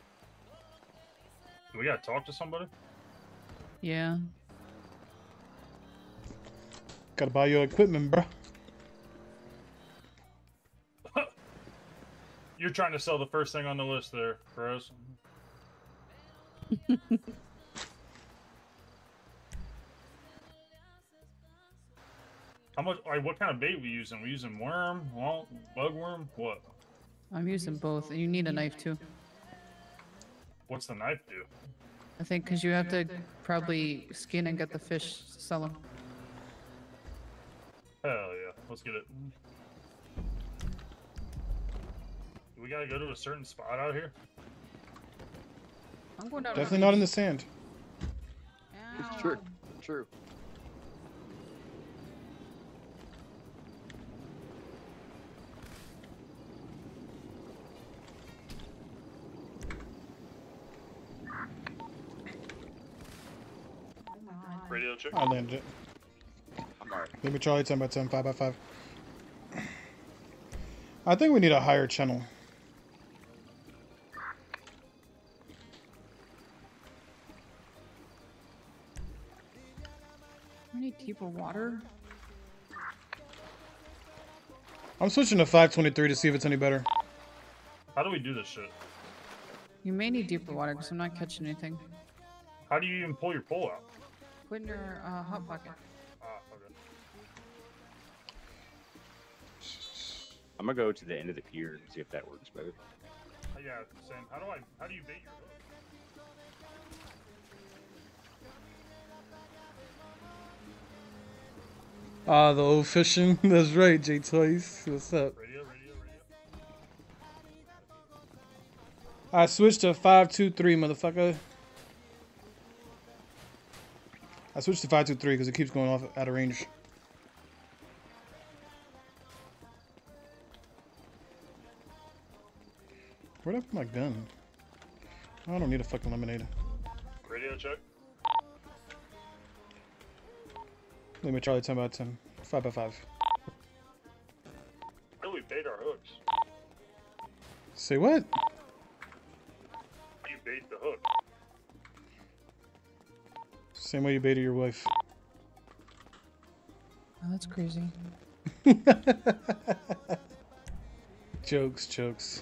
Do we gotta talk to somebody? Yeah. Gotta buy your equipment, bro. You're trying to sell the first thing on the list there, Perez. How much? Like, what kind of bait we using? We using worm, bugworm, what? I'm using both. You need a knife too. What's the knife do? I think because you have to probably skin and get the fish to sell them. Hell yeah, let's get it. Do we gotta go to a certain spot out here? I'm going down. Definitely not in the sand. It's true. True. Radio check. I landed it. I'm alright. Leave me Charlie 10 by 10, 5 by 5. I think we need a higher channel. We need deeper water. I'm switching to 523 to see if it's any better. How do we do this shit? You may need deeper water because I'm not catching anything. How do you even pull your pole out? Put in your hot pocket. Ah, okay. I'm gonna go to the end of the pier and see if that works better. Yeah, same. How do you bait your hook? Ah, the old fishing. That's right, J Toys. What's up? Radio. I switched to 523, motherfucker. I switched to 523 because it keeps going off out of range. Where'd I put my gun? I don't need a fucking lemonade. Radio check. Leave me Charlie 10 by 10. 5 by 5. How do we bait our hooks? Say what? How do you bait the hook? Same way you baited your wife. Oh, that's crazy. Jokes.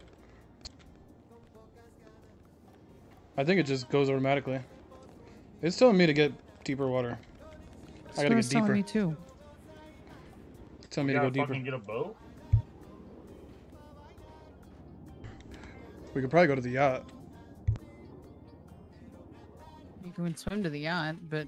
I think it just goes automatically. It's telling me to get deeper water. I gotta get deeper. Me too. It's telling me to go deeper. Fucking get a boat? We could probably go to the yacht. You can swim to the yacht, but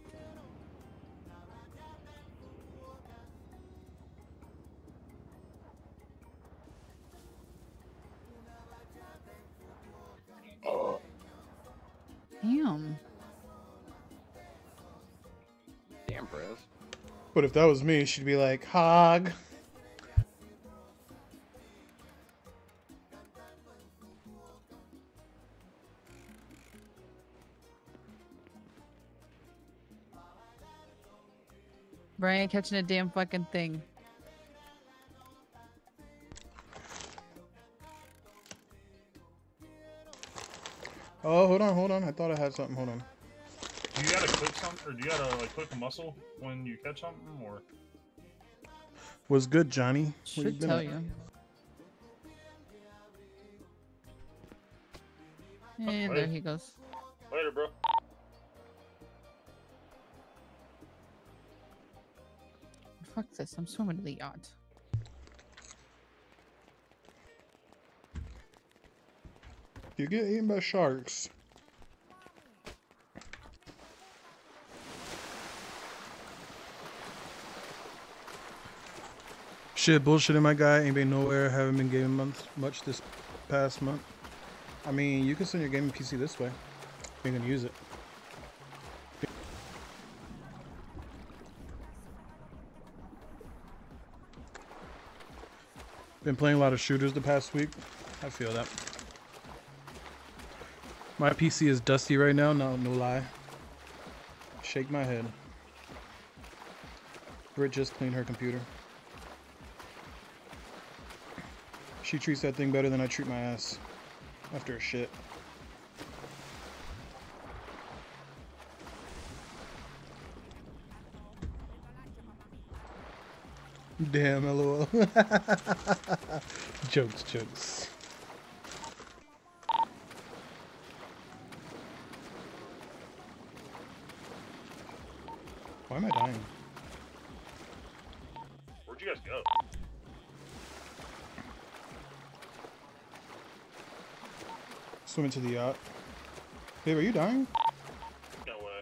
damn. Damn, Prez. But if that was me, she'd be like, hog. Brian catching a damn fucking thing. Oh, hold on. I thought I had something. Hold on. Do you gotta click something, or do you gotta like click a muscle when you catch something, or? Was good, Johnny. Where Should been tell at? you. And there he goes. Later, bro. Fuck this, I'm swimming to the yacht. You get eaten by sharks. Shit, bullshitting my guy. Ain't been nowhere. Haven't been gaming much this past month. I mean, you can send your gaming PC this way. You're gonna use it. Been playing a lot of shooters the past week. I feel that. My PC is dusty right now, no lie. Shake my head. Britt just cleaned her computer. She treats that thing better than I treat my ass. After a shit. Damn, lol. Jokes. Why am I dying? Where'd you guys go? Swim into the yacht. Babe, are you dying? No way.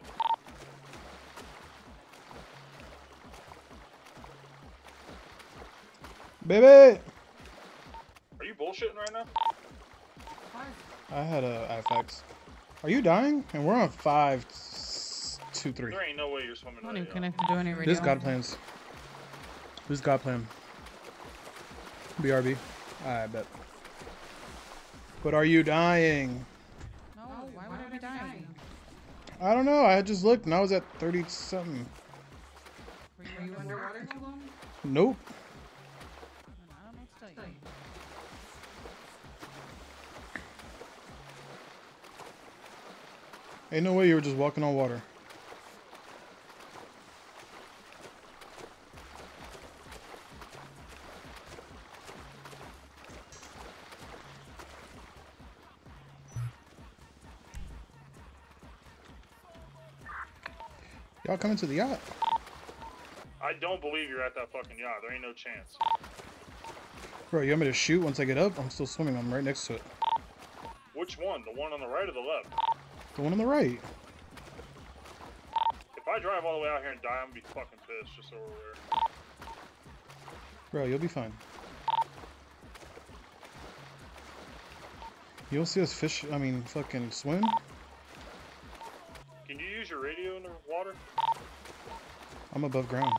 Baby! Are you bullshitting right now? I had a IFX. Are you dying? And we're on 5, 2, 3. There ain't no way you're swimming. I don't right even now. connect to do any radio. This is God plans. This is God plan. BRB. I bet. But are you dying? No, why would I be dying? I don't know. I just looked and I was at 30 something. Were you underwater too long? Nope. I don't know what to tell you. Ain't no way you were just walking on water. Y'all coming to the yacht? I don't believe you're at that fucking yacht. There ain't no chance. Bro, you want me to shoot once I get up? I'm still swimming. I'm right next to it. Which one? The one on the right or the left? The one on the right. If I drive all the way out here and die, I'm gonna be fucking pissed, just so we're aware. Bro, you'll be fine. You'll see us fish, fucking swim. Can you use your radio in the water? I'm above ground.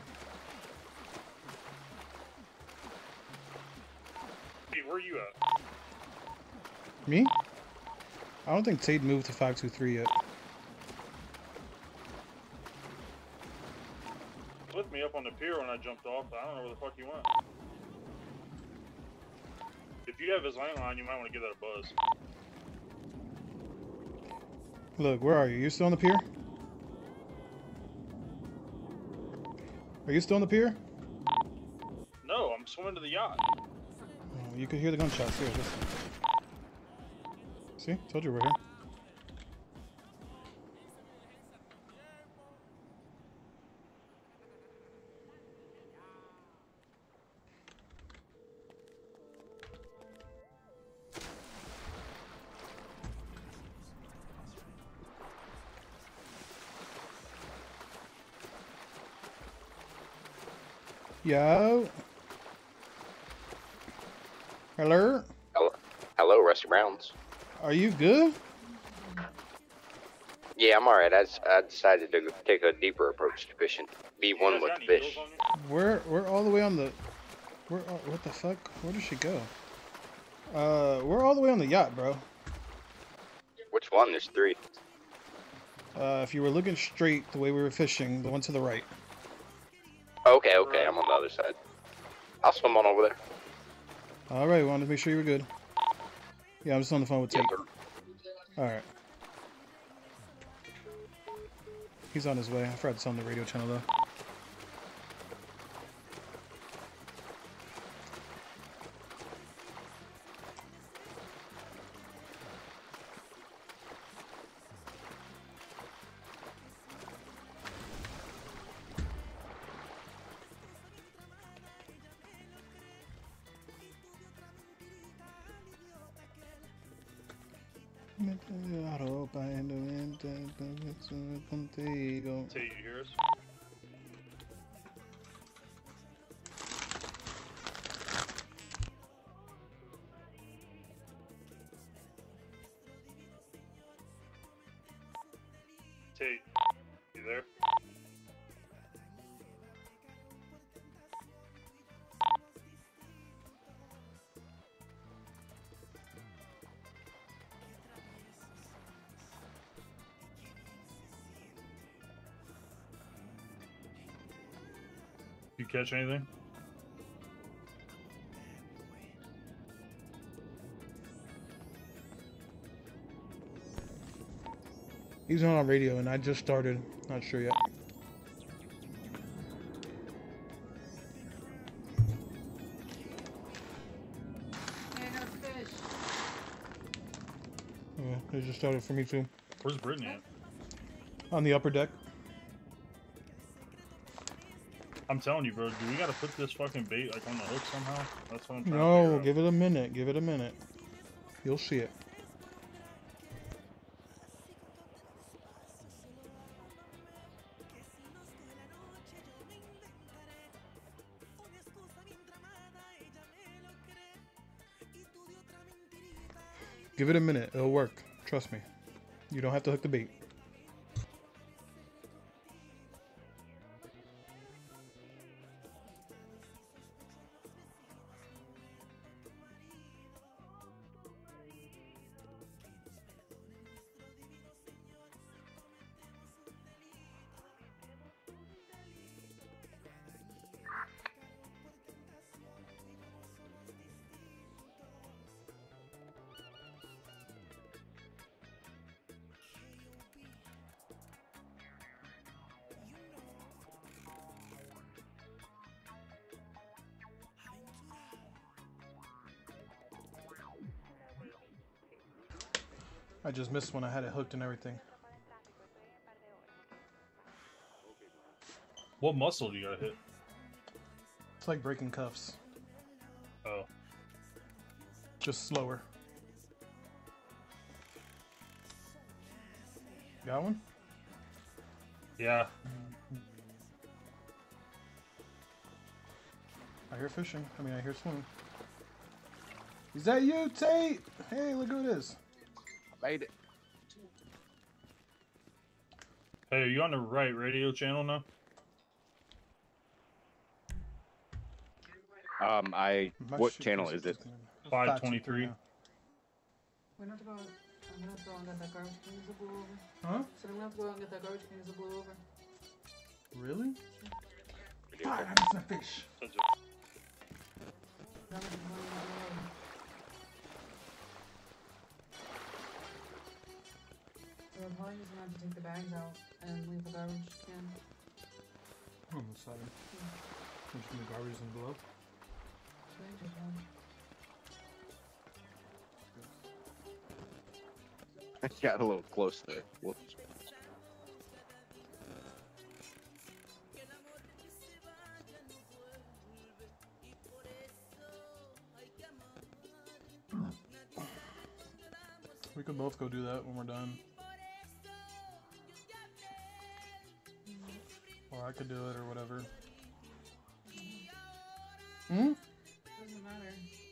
Hey, where are you at? Me? I don't think Tate moved to 523 yet. Flipped me up on the pier when I jumped off, but I don't know where the fuck you went. If you have his landline, you might want to give that a buzz. Look, where are you? You still on the pier? Are you still on the pier? No, I'm swimming to the yacht. Oh, you could hear the gunshots. Here, listen. See? Told you we're here. Yo. Hello? Hello, Rusty Browns. Are you good? Yeah, I'm alright. I decided to take a deeper approach to fishing. Be one with the fish. We're all the way on the... what the fuck? Where did she go? We're all the way on the yacht, bro. Which one? There's 3. If you were looking straight the way we were fishing, the one to the right. Okay, I'm on the other side. I'll swim on over there. Alright, wanted to make sure you were good. Yeah, I'm just on the phone with Tate. Alright. He's on his way. I forgot to tell him the radio channel though. Contigo. Tate, you hear us? Tate, you there? You catch anything? He's not on radio and I just started. Not sure yet. Yeah, it just started for me too. Where's Brittany at? On the upper deck. I'm telling you, bro. Do we gotta put this fucking bait like on the hook somehow? That's what I'm trying to No, figure out. give it a minute. Give it a minute. You'll see it. Give it a minute. It'll work. Trust me. You don't have to hook the bait. I just missed when I had it hooked and everything. What muscle do you gotta hit? It's like breaking cuffs. Oh. Just slower. Got one? Yeah. I hear fishing. I mean, I hear swimming. Is that you, Tate? Hey, look who it is. Made it. Hey, are you on the right radio channel now? What channel is it? 523. We're not going. I'm gonna have to go and get that garbage can that blew over. Huh? So I'm gonna have to go and get that garbage can that blew over. Really? God, I need some fish. So I'm probably just gonna have to take the bags out and leave the garbage can. On the side. Just the garbage and below. I got a little close there. Whoops. We could both go do that when we're done. Or I could do it or whatever. Hmm? Doesn't matter.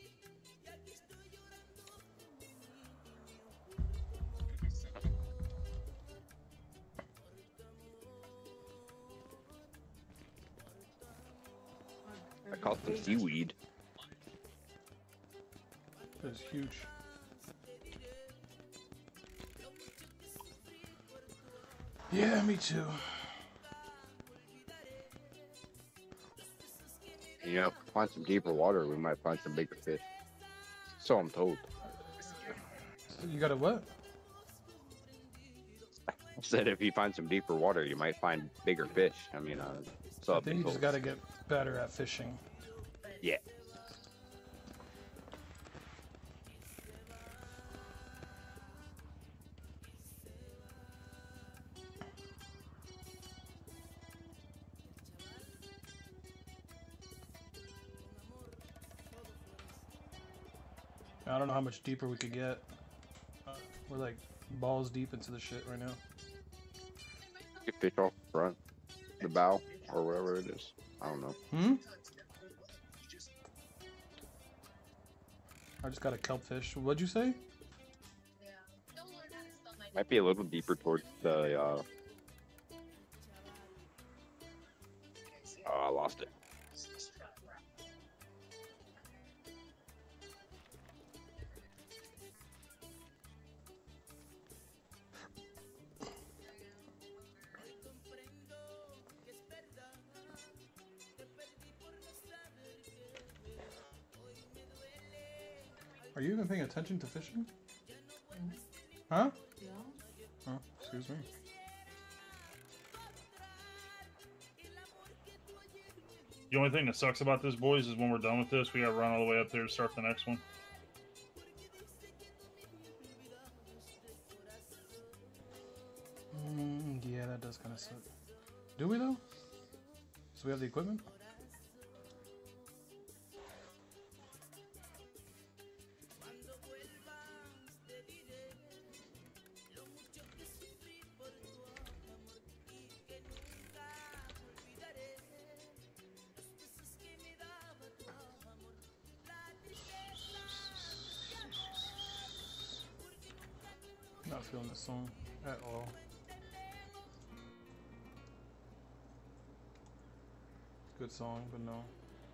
I caught some seaweed. That's huge. Yeah, me too. You know, find some deeper water, we might find some bigger fish. So I'm told. You got a what? I said if you find some deeper water, you might find bigger fish. I mean, so I I've been think you told. just gotta get better at fishing. Yeah. I don't know how much deeper we could get. We're like balls deep into the shit right now. Get fish off the front, the bow, or whatever it is. I don't know. Hmm? I just got a kelp fish. What'd you say? Might be a little deeper towards the, oh, I lost it. Are you even paying attention to fishing? Huh? Yeah. Oh, excuse me. The only thing that sucks about this, boys, is when we're done with this, we gotta run all the way up there to start the next one. Yeah, that does kind of suck. Do we though? we have the equipment? Not feeling this song at all. Good song, but no.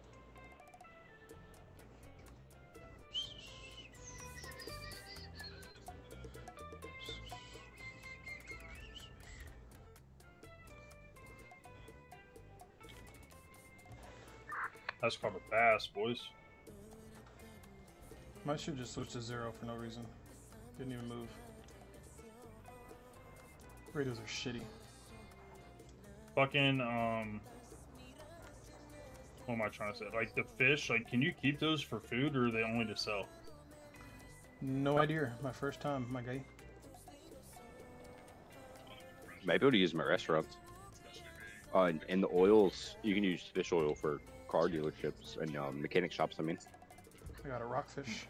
That's called a bass, boys. My shit just switched to 0 for no reason. Didn't even move. Radios are shitty. Fucking, what am I trying to say? Like, the fish, like, can you keep those for food, or are they only to sell? No idea. My first time, my guy. Maybe I'll use my restaurants. And the oils, you can use fish oil for car dealerships and mechanic shops, I mean. I got a rockfish.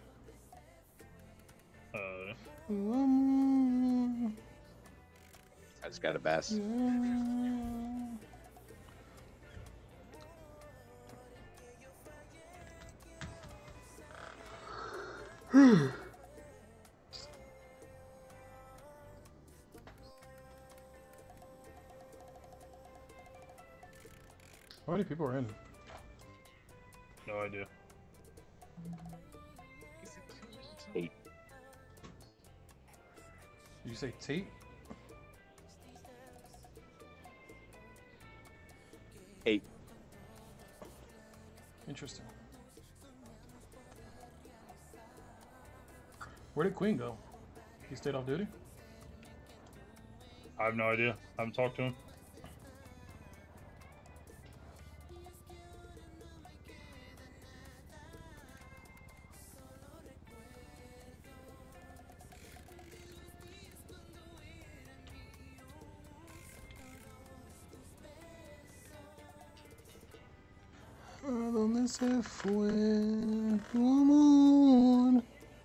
I just got a bass. How many people are in? No idea. 8. Did you say Tate? 8. Interesting. Where did Queen go? He stayed off duty? I have no idea. I haven't talked to him. ¿A dónde se fue tu amor?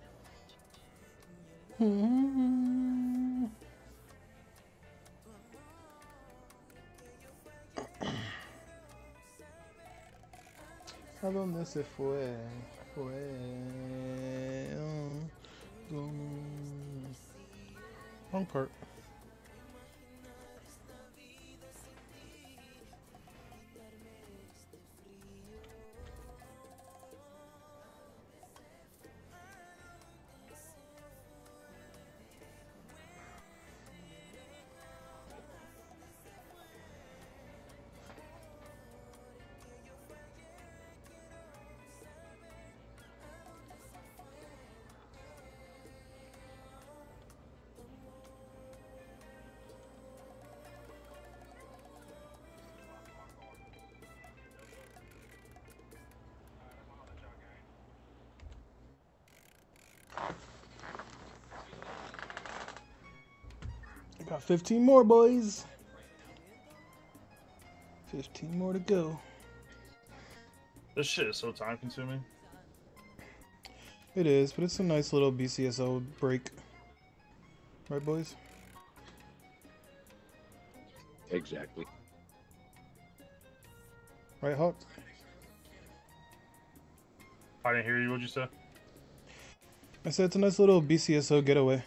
¿A dónde se fue? Wrong part. Got 15 more, boys. 15 more to go. This shit is so time consuming. It is, but it's a nice little BCSO break. Right, boys? Exactly. Right, Hawk? I didn't hear you. What'd you say? I said it's a nice little BCSO getaway.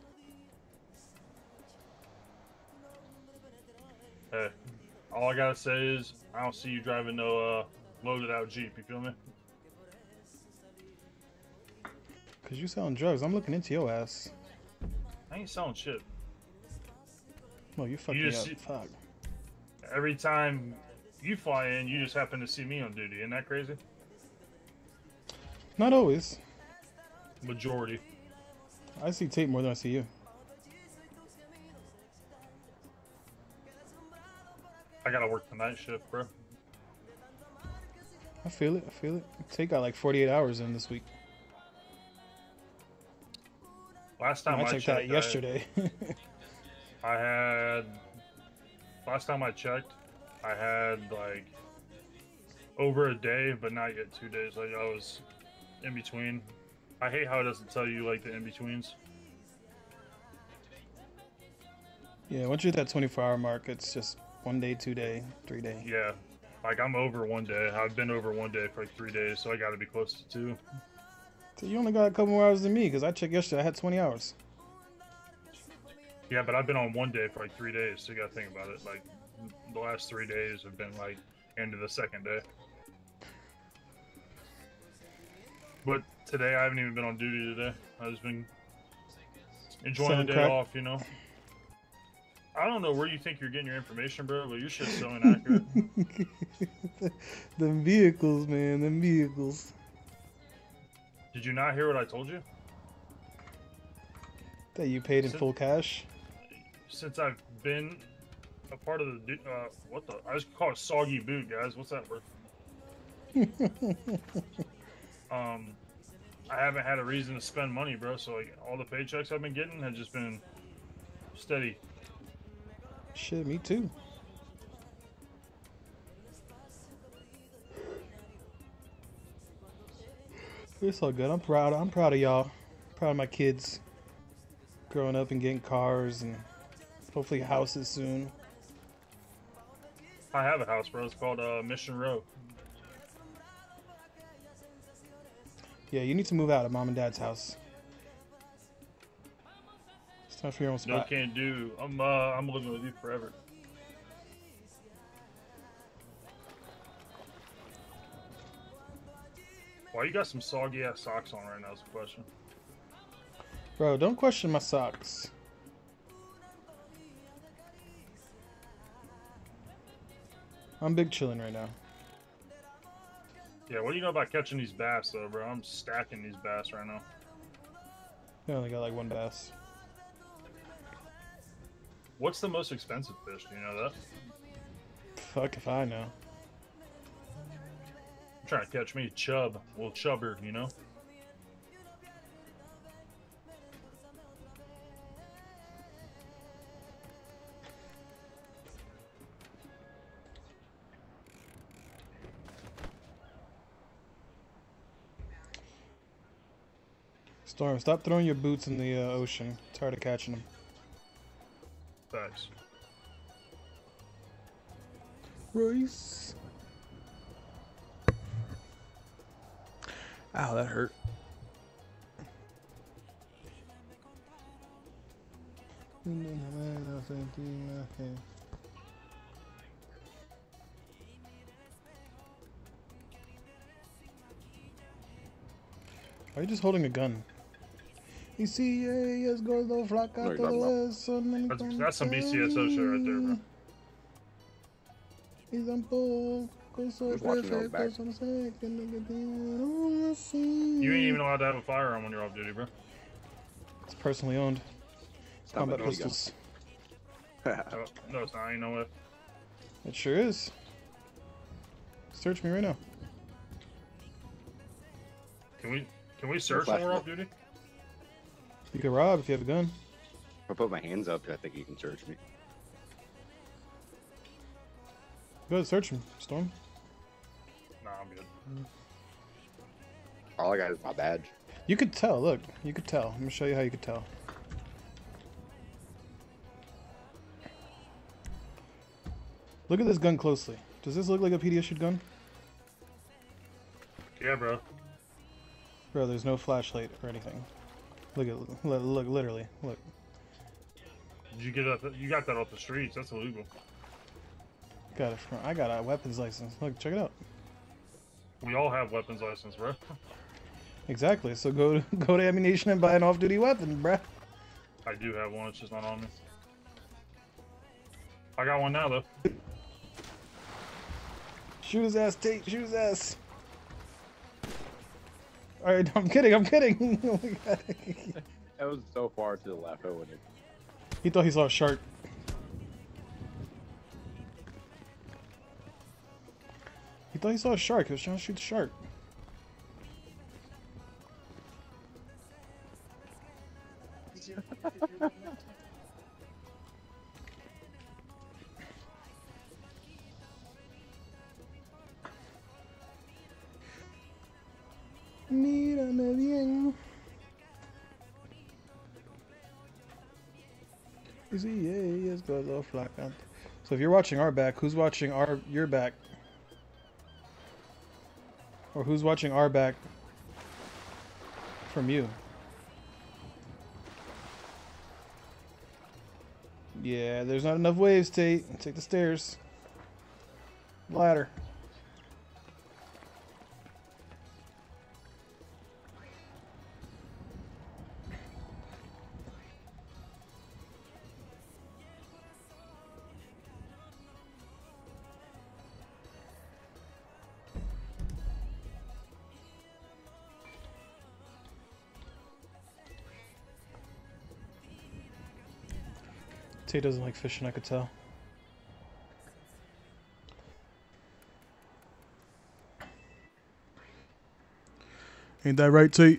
Hey, all I gotta say is I don't see you driving no loaded out Jeep. You feel me? Cause you selling drugs. I'm looking into your ass. I ain't selling shit. No, you fucked me up. Fuck. Every time you fly in, you just happen to see me on duty. Isn't that crazy? Not always. Majority. I see Tate more than I see you. I gotta work the night shift, bro. I feel it. I feel it. Tate got like 48 hours in this week. Last time I checked checked that yesterday. I had. Last time I checked, I had like over a day, but not yet 2 days. Like I was in between. I hate how it doesn't tell you like the in betweens. Yeah, once you're at that 24-hour mark, it's just 1 day, 2 day, 3 day. Yeah, like I'm over 1 day. I've been over 1 day for like 3 days, so I got to be close to 2. So you only got a couple more hours than me, because I checked yesterday, I had 20 hours. Yeah, but I've been on 1 day for like 3 days, so you got to think about it. Like the last 3 days have been like into the second day. But today I haven't even been on duty today. I've just been enjoying Selling the day crack? off, you know. I don't know where you think you're getting your information, bro, but your shit's so inaccurate. Them vehicles, man, them vehicles. Did you not hear what I told you? That you paid in full cash? Since I've been a part of the what the? I just call it soggy boot, guys. What's that word? I haven't had a reason to spend money, bro. So like all the paychecks I've been getting have just been steady. Shit, me too. It's all good. I'm proud. I'm proud of y'all. Proud of my kids. Growing up and getting cars and hopefully houses soon. I have a house, bro. It's called Mission Row. Yeah, you need to move out of mom and dad's house. It's time for your own No, spot. can't do. I'm living with you forever. Why you got some soggy ass socks on right now is the question. Bro, don't question my socks. I'm big chilling right now. Yeah, what do you know about catching these bass though, bro? I'm stacking these bass right now. I only got like 1 bass. What's the most expensive fish? Do you know that? Fuck if I know. I'm trying to catch me a chub, a little chubber, you know? Storm, stop throwing your boots in the ocean. It's hard of catching them. Thanks. Royce. Ow, that hurt. Why are you just holding a gun? You see, yes, gordo flaca That's some BCSO shit right there, bro. He's un poco so perfecto, so no sé qué es lo que tiene así. You ain't even allowed to have a firearm when you're off duty, bro. It's personally owned. Combat gun. pistols. No, it's not. You know what? It sure is. Search me right now. Can we search when we're off duty? You can rob if you have a gun. If I put my hands up, I think you can search me. Go ahead, search him, Storm. Nah, I'm good. All I got is my badge. You could tell, look. You could tell. I'm gonna show you how you could tell. Look at this gun closely. Does this look like a PD issued gun? Yeah, bro. Bro, there's no flashlight or anything. Look at, look, literally, look. Did you get that? You got that off the streets? That's illegal. Got it from, I got a weapons license. Look, check it out. We all have weapons license, bro. Exactly. So go to ammunition and buy an off-duty weapon, bruh. I do have one. It's just not on me. I got one now, though. Shoot his ass, Tate. Shoot his ass. Alright, I'm kidding. I'm kidding. Oh my God. That was so far to the left. I wouldn't. He thought he saw a shark. He thought he saw a shark. He was trying to shoot the shark. Easy, yeah, yes, goes off like that. So if you're watching our back, who's watching your back? Or who's watching our back from you? Yeah, there's not enough waves, Tate. Take the stairs. Ladder. Tate doesn't like fishing, I could tell. Ain't that right, Tate?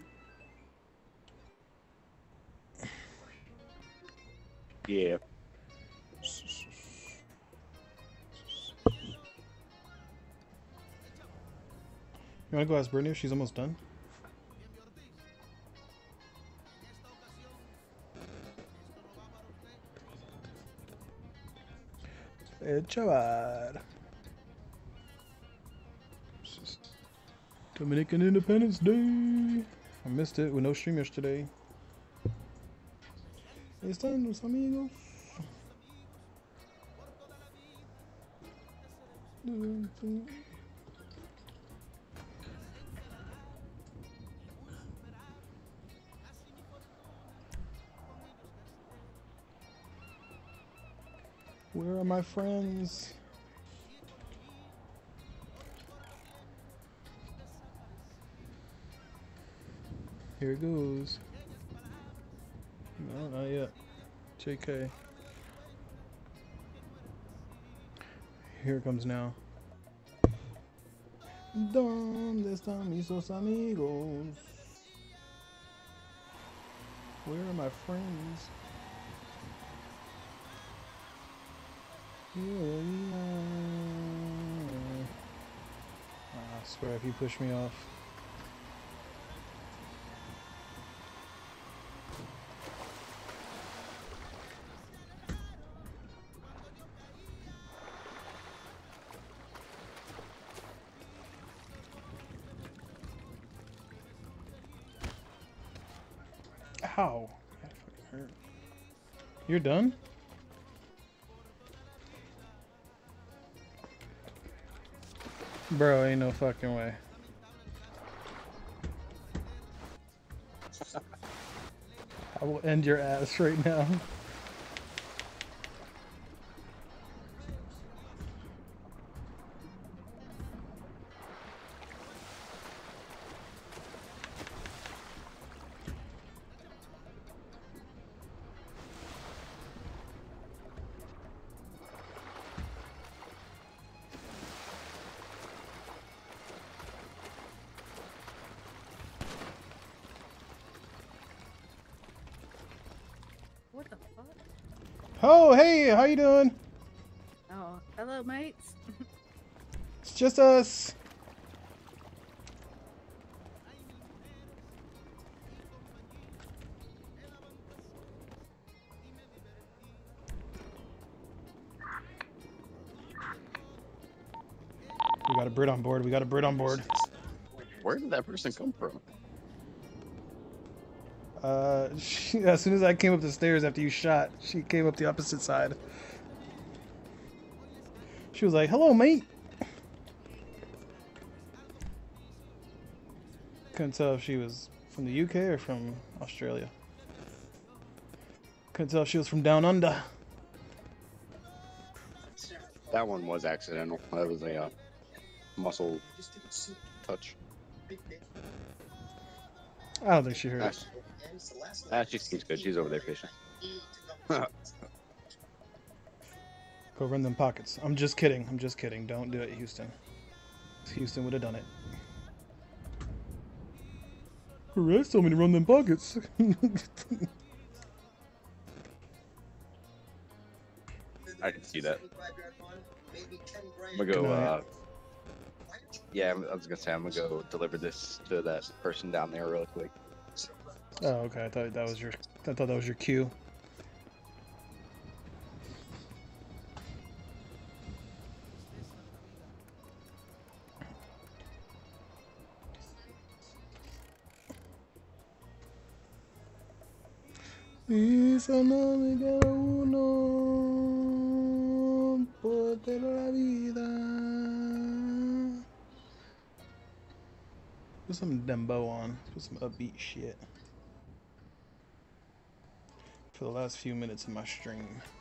Yeah. You wanna go ask Brittany if she's almost done? Chaval. Dominican Independence Day. I missed it with no stream yesterday. Estamos amigos. Where are my friends? Here it goes. No, not yet. JK. Here it comes now. ¿Dónde están mis dos amigos? Where are my friends? I swear if you push me off. Ow. That fucking hurt. You're done? Bro, ain't no fucking way. I will end your ass right now. What the fuck? Oh, hey, how you doing? Oh, hello, mates. It's just us. We got a Brit on board. We got a Brit on board. Where did that person come from? As soon as I came up the stairs after you shot, she came up the opposite side. She was like, "Hello, mate." Couldn't tell if she was from the UK or from Australia. Couldn't tell if she was from down under. That one was accidental. That was a muscle touch. I don't think she heard it. She's good. She's over there fishing. Go run them pockets. I'm just kidding. I'm just kidding. Don't do it, Houston. Houston would have done it. Perez told me to run them pockets. I can see that. I'm gonna go, yeah, I was gonna say, I'm gonna go deliver this to that person down there real quick. Oh, okay. I thought that was your cue. Hizo no me queda uno por la vida. Put some dembo on. Put some upbeat shit. For the last few minutes of my stream.